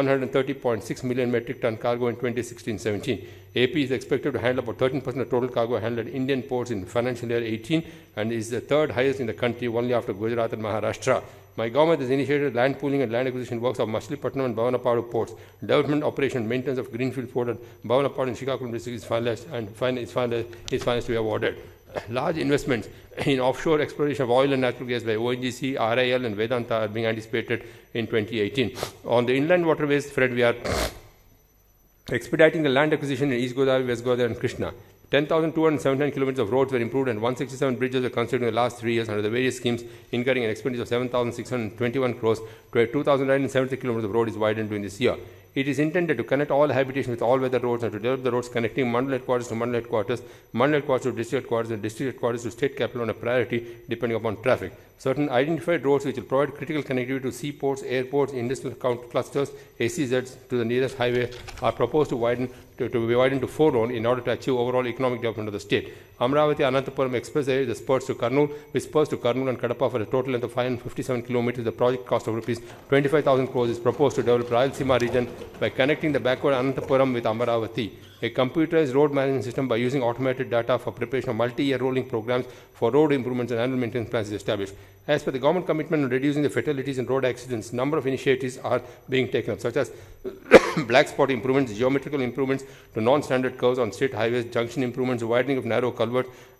130.6 million metric ton cargo in 2016-17. AP is expected to handle about 13% of total cargo handled at Indian ports in financial year 18 and is the third highest in the country, only after Gujarat and Maharashtra. My government has initiated land pooling and land acquisition works of Machilipatnam and Bhavanapadu ports. Development, operation and maintenance of Greenfield Port at Bhavanapadu in Srikakulam district is finalized and is finalized to be awarded. Large investments in offshore exploration of oil and natural gas by ONGC, RIL and Vedanta are being anticipated in 2018. On the inland waterways, Fred, we are expediting the land acquisition in East Godavari, West Godavari and Krishna. 10,279 kilometers of roads were improved and 167 bridges were constructed in the last 3 years under the various schemes, incurring an expenditure of 7,621 crores, to 2,970 kilometers of road is widened during this year. It is intended to connect all habitation with all-weather roads and to develop the roads connecting Mandal headquarters to Mandal headquarters, Mandal headquarters to district headquarters, and district headquarters to state capital on a priority depending upon traffic. Certain identified roads which will provide critical connectivity to seaports, airports, industrial clusters, SEZs to the nearest highway are proposed to be widened to 4 in order to achieve overall economic development of the state. Amravati Anantapuram Expressway is the spurs to Kurnool, with spurs to Kurnool and Kadapa for a total length of 557 kilometers. The project cost of Rs 25,000 crores is proposed to develop Rayalaseema region by connecting the backward Anantapuram with Amravati. A computerized road management system by using automated data for preparation of multi-year rolling programs for road improvements and annual maintenance plans is established. As per the government commitment on reducing the fatalities in road accidents, number of initiatives are being taken up, such as black spot improvements, geometrical improvements to non-standard curves on state highways, junction improvements, widening of narrow culverts,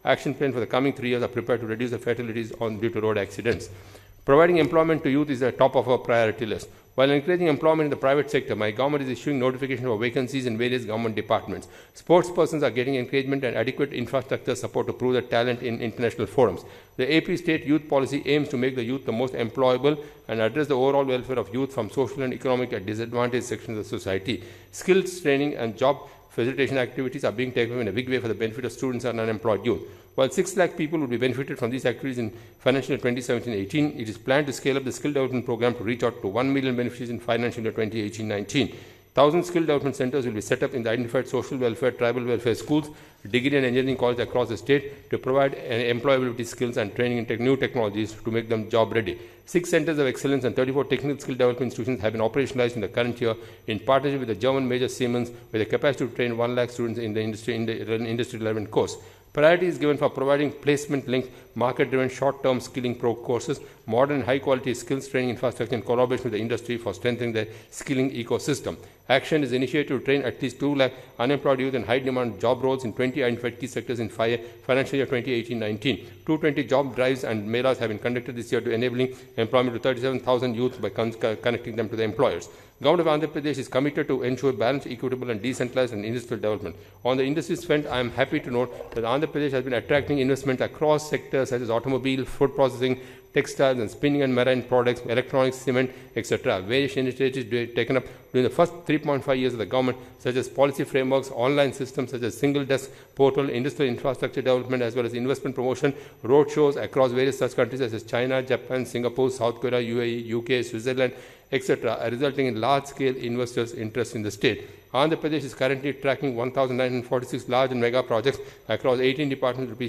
action plan for the coming 3 years are prepared to reduce the fatalities due to road accidents. Providing employment to youth is at the top of our priority list. While encouraging employment in the private sector, my government is issuing notification for vacancies in various government departments. Sports persons are getting encouragement and adequate infrastructure support to prove their talent in international forums. The AP State Youth Policy aims to make the youth the most employable and address the overall welfare of youth from social and economic disadvantaged sections of society. Skills training and job facilitation activities are being taken in a big way for the benefit of students and unemployed youth. While 6 lakh people will be benefited from these activities in financial year 2017-18, it is planned to scale up the skill development program to reach out to 1 million beneficiaries in financial year 2018-19. 1,000 skill development centers will be set up in the identified social welfare, tribal welfare schools, degree and engineering colleges across the state to provide employability skills and training in new technologies to make them job ready. 6 centers of excellence and 34 technical skill development institutions have been operationalized in the current year in partnership with the German major Siemens, with a capacity to train 1 lakh students in the industry relevant course. Priority is given for providing placement-linked, market-driven, short-term skilling courses, modern high-quality skills training infrastructure in collaboration with the industry for strengthening the skilling ecosystem. Action is initiated to train at least 2 lakh unemployed youth in high-demand job roles in 20 identified key sectors in financial year 2018-19. 220 job drives and melas have been conducted this year to enabling employment to 37,000 youth by connecting them to the employers. Government of Andhra Pradesh is committed to ensure balanced, equitable and decentralized and industrial development. On the industries front, I am happy to note that Andhra Pradesh has been attracting investment across sectors such as automobile, food processing, textiles and spinning and marine products, electronics, cement, etc. Various initiatives taken up during the first 3.5 years of the government, such as policy frameworks, online systems such as single desk portal, industrial infrastructure development, as well as investment promotion, road shows across various such countries such as China, Japan, Singapore, South Korea, UAE, UK, Switzerland, etc., are resulting in large-scale investors' interest in the state. Andhra Pradesh is currently tracking 1,946 large and mega projects across 18 departments, rupees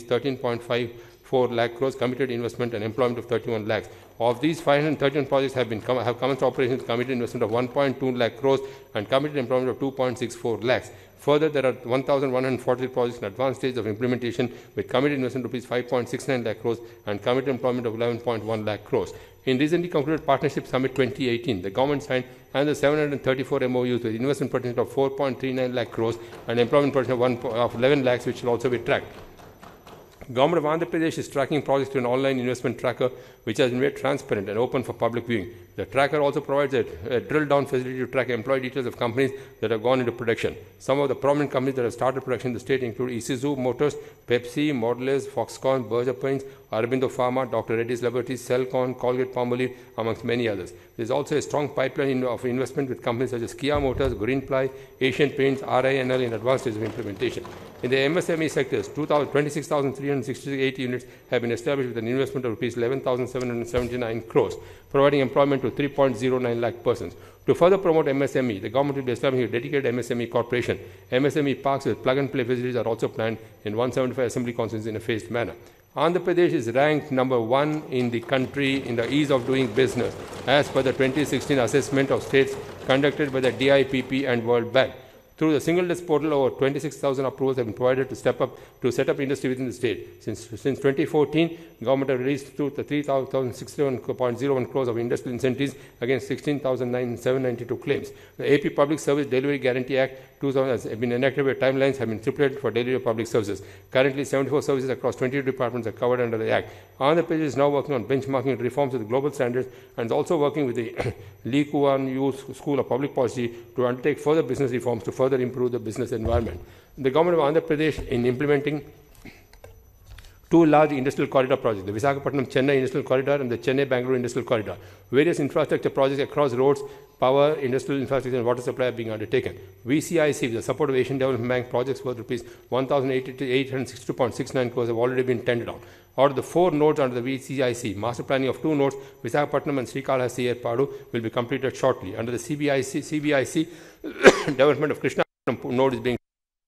13.54 lakh crores, committed investment and employment of 31 lakhs. Of these, 531 projects have commenced operations with committed investment of 1.2 lakh crores and committed employment of 2.64 lakhs. Further, there are 1,140 projects in advanced stage of implementation with committed investment rupees 5.69 lakh crores and committed employment of 11.1 lakh crores. In recently concluded Partnership Summit 2018, the government signed another 734 MOUs with investment potential of 4.39 lakh crores and employment potential of 11 lakhs, which will also be tracked. Government of Andhra Pradesh is tracking projects to an online investment tracker which has been made transparent and open for public viewing. The tracker also provides a drill-down facility to track employee details of companies that have gone into production. Some of the prominent companies that have started production in the state include Isuzu Motors, Pepsi, Mondelez, Foxconn, Berger Paints, Aurobindo Pharma, Dr. Reddy's Laboratories, Cellcon, Colgate-Palmolive, amongst many others. There is also a strong pipeline of investment with companies such as Kia Motors, Greenply, Asian Paints, RINL in advanced stages of implementation. In the MSME sectors, 26,368 units have been established with an investment of rupees 11,779 crores, providing employment to 3.09 lakh persons. To further promote MSME, the government will be establishing a dedicated MSME corporation. MSME parks with plug-and-play facilities are also planned in 175 assembly constituencies in a phased manner. Andhra Pradesh is ranked number 1 in the country in the ease of doing business, as per the 2016 assessment of states conducted by the DIPP and World Bank. Through the single desk portal, over 26,000 approvals have been provided to set up industry within the state. Since 2014, government has released to the 3,061.01 crores of industrial incentives against 16,792 claims. The AP Public Service Delivery Guarantee Act 2000 has been enacted where timelines have been triplet for delivery of public services. Currently, 74 services across 22 departments are covered under the Act. Andhra Pradesh is now working on benchmarking reforms with global standards and is also working with the Lee Kuan Yew School of Public Policy to undertake further business reforms to further improve the business environment. The government of Andhra Pradesh in implementing 2 large industrial corridor projects, the Visakhapatnam-Chennai Industrial Corridor and the Chennai-Bangalore Industrial Corridor. Various infrastructure projects across roads, power, industrial infrastructure and water supply are being undertaken. VCIC, with the support of Asian Development Bank, projects worth rupees 1,862.69 crores have already been tendered out. Out of the 4 nodes under the VCIC, master planning of 2 nodes, Visakhapatnam and Srikalahasti Erpadu, will be completed shortly. Under the CBIC development of Krishna node is being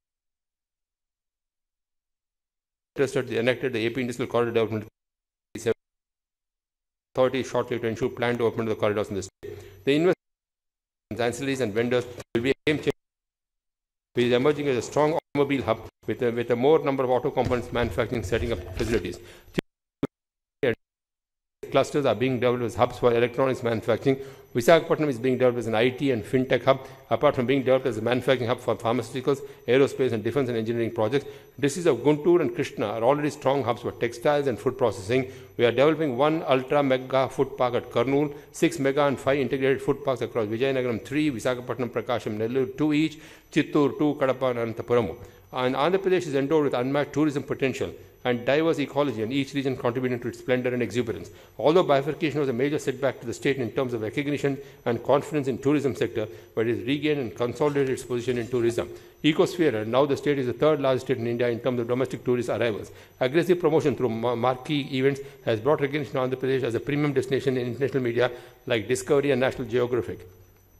enacted the AP Industrial Corridor Development Authority shortly to ensure planned development of the corridors in the state. The investments, ancillaries and vendors will be a game changer, which is emerging as a strong automobile hub with a more number of auto components manufacturing setting up facilities. Clusters are being developed as hubs for electronics manufacturing Visakhapatnam is being developed as an IT and fintech hub, apart from being developed as a manufacturing hub for pharmaceuticals, aerospace and defense and engineering projects. Districts of Guntur and Krishna are already strong hubs for textiles and food processing. We are developing 1 ultra-mega food park at Kurnool, 6 mega and 5 integrated food parks across Vijayanagaram 3, Visakhapatnam, Prakasham, Nellore 2 each, Chittoor 2, Kadapa and Anantapuramu. And Andhra Pradesh is endowed with unmatched tourism potential and diverse ecology, and each region contributing to its splendor and exuberance. Although bifurcation was a major setback to the state in terms of recognition and confidence in tourism sector, but it has regained and consolidated its position in tourism. Ecosphere, and now the state is the third largest state in India in terms of domestic tourist arrivals. Aggressive promotion through marquee events has brought recognition to Andhra Pradesh as a premium destination in international media like Discovery and National Geographic.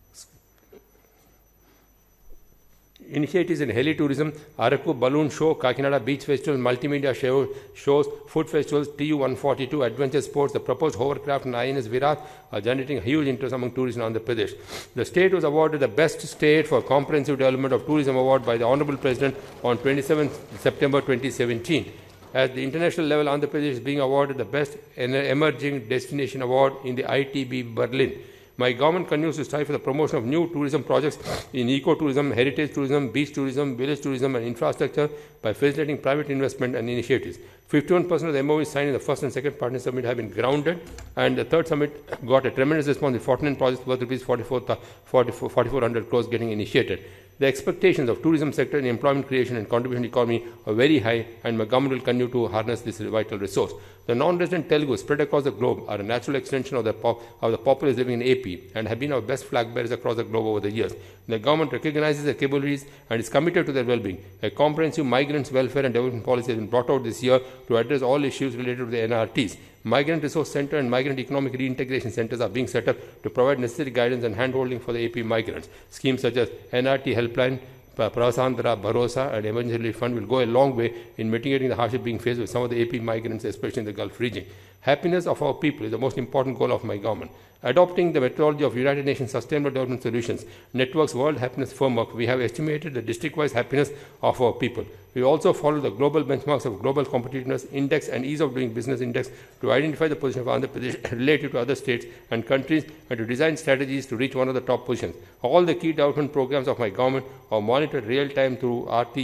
Initiatives in heli-tourism, Araku Balloon Show, Kakinada Beach Festival, multimedia shows, food festivals, TU-142, adventure sports, the proposed hovercraft and INS Virat are generating huge interest among tourists in Andhra Pradesh. The state was awarded the Best State for Comprehensive Development of Tourism Award by the Honorable President on 27 September 2017. At the international level, Andhra Pradesh is being awarded the Best Emerging Destination Award in the ITB Berlin. My government continues to strive for the promotion of new tourism projects in ecotourism, heritage tourism, beach tourism, village tourism and infrastructure by facilitating private investment and initiatives. 51% of the MOUs signed in the first and second partner summit have been grounded, and the third summit got a tremendous response with 49 projects worth rupees 4,400 crores getting initiated. The expectations of tourism sector in employment creation and contribution to the economy are very high, and my government will continue to harness this vital resource. The non-resident Telugus spread across the globe are a natural extension of the populace living in AP and have been our best flag bearers across the globe over the years. The government recognizes their capabilities and is committed to their well-being. A comprehensive migrants' welfare and development policy has been brought out this year to address all issues related to the NRTs. Migrant Resource Center and Migrant Economic Reintegration Centers are being set up to provide necessary guidance and handholding for the AP migrants. Schemes such as NRT Helpline, Prasandra, Bharosa and Emergency Relief Fund will go a long way in mitigating the hardship being faced with some of the AP migrants, especially in the Gulf region. Happiness of our people is the most important goal of my government. Adopting the methodology of United Nations Sustainable Development Solutions Network's World Happiness Framework, we have estimated the district-wise happiness of our people. We also follow the global benchmarks of Global Competitiveness Index and Ease of Doing Business Index to identify the position of Andhra Pradesh relative to other states and countries and to design strategies to reach one of the top positions. All the key development programs of my government are monitored real-time through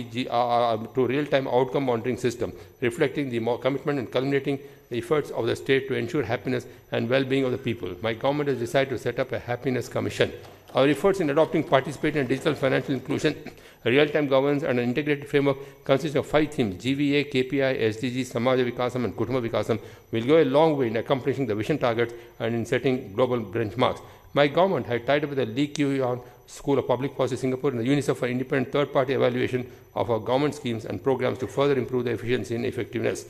to real-time outcome monitoring system, reflecting the commitment and culminating the efforts of the state to ensure happiness and well-being of the people. My government has decided to set up a happiness commission. Our efforts in adopting participatory and digital financial inclusion, real-time governance and an integrated framework consisting of 5 themes, GVA, KPI, SDGs, Samaja Vikasam and Kutumba Vikasam, will go a long way in accomplishing the vision targets and in setting global benchmarks. My government had tied up with the Lee Kuan School of Public Policy Singapore and the UNICEF for independent third-party evaluation of our government schemes and programs to further improve the efficiency and effectiveness.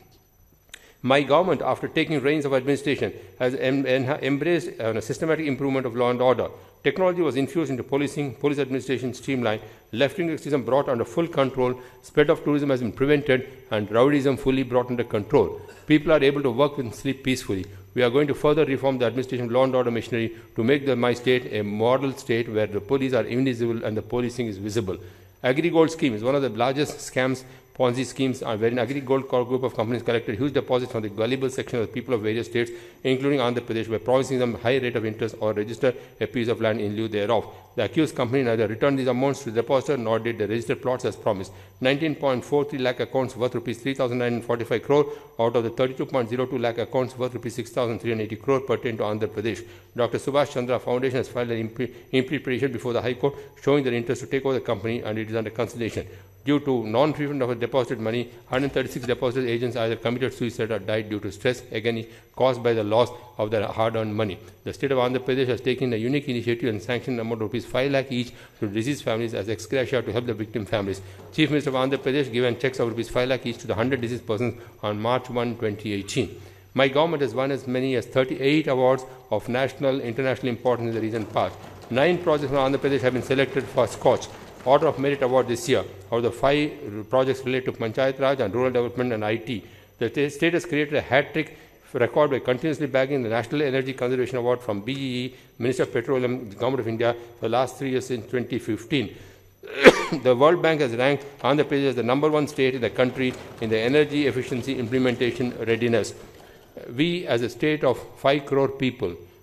My government, after taking reins of administration, has embraced a systematic improvement of law and order. Technology was infused into policing, police administration streamlined, left-wing extremism brought under full control, spread of tourism has been prevented, and rowdyism fully brought under control. People are able to work and sleep peacefully. We are going to further reform the administration of law and order machinery to make my state a model state where the police are invisible and the policing is visible. Agri-Gold scheme is one of the largest scams, Ponzi schemes, wherein Agri-Gold group of companies collected huge deposits from the gullible section of the people of various states, including Andhra Pradesh, by promising them high rate of interest or register a piece of land in lieu thereof. The accused company neither returned these amounts to the depositor nor did the registered plots as promised. 19.43 lakh accounts worth rupees 3,945 crore out of the 32.02 lakh accounts worth rupees 6,380 crore pertain to Andhra Pradesh. Dr. Subhash Chandra Foundation has filed an impeachment petition before the High Court showing their interest to take over the company, and it is under consideration. Due to non-refund of deposited money, 136 deposited agents either committed suicide or died due to stress, again caused by the loss of their hard-earned money. The state of Andhra Pradesh has taken a unique initiative and sanctioned an amount of rupees 5 lakh each to deceased families as ex gratia to help the victim families. Chief Minister of Andhra Pradesh given checks of rupees 5 lakh each to the 100 deceased persons on March 1, 2018. My government has won as many as 38 awards of national, international importance in the recent past. 9 projects from Andhra Pradesh have been selected for Scotch Order of Merit Award this year. Out of the 5 projects related to Panchayat Raj and rural development and IT, the state has created a hat-trick record by continuously bagging the National Energy Conservation Award from BEE, Minister of Petroleum, Government of India, for the last 3 years since 2015. The World Bank has ranked Andhra Pradesh as the #1 state in the country in the energy efficiency implementation readiness. We, as a state of 5 crore people,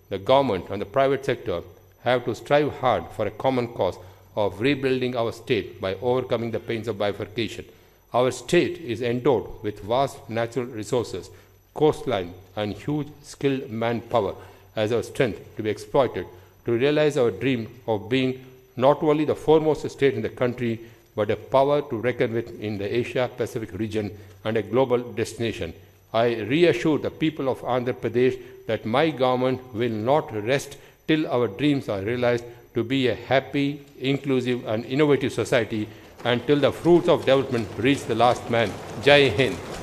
the government and the private sector have to strive hard for a common cause of rebuilding our state by overcoming the pains of bifurcation. Our state is endowed with vast natural resources, coastline, and huge skilled manpower as our strength to be exploited to realize our dream of being not only the foremost state in the country, but a power to reckon with in the Asia-Pacific region and a global destination. I reassure the people of Andhra Pradesh that my government will not rest till our dreams are realized to be a happy, inclusive, and innovative society, and till the fruits of development reach the last man. Jai Hind.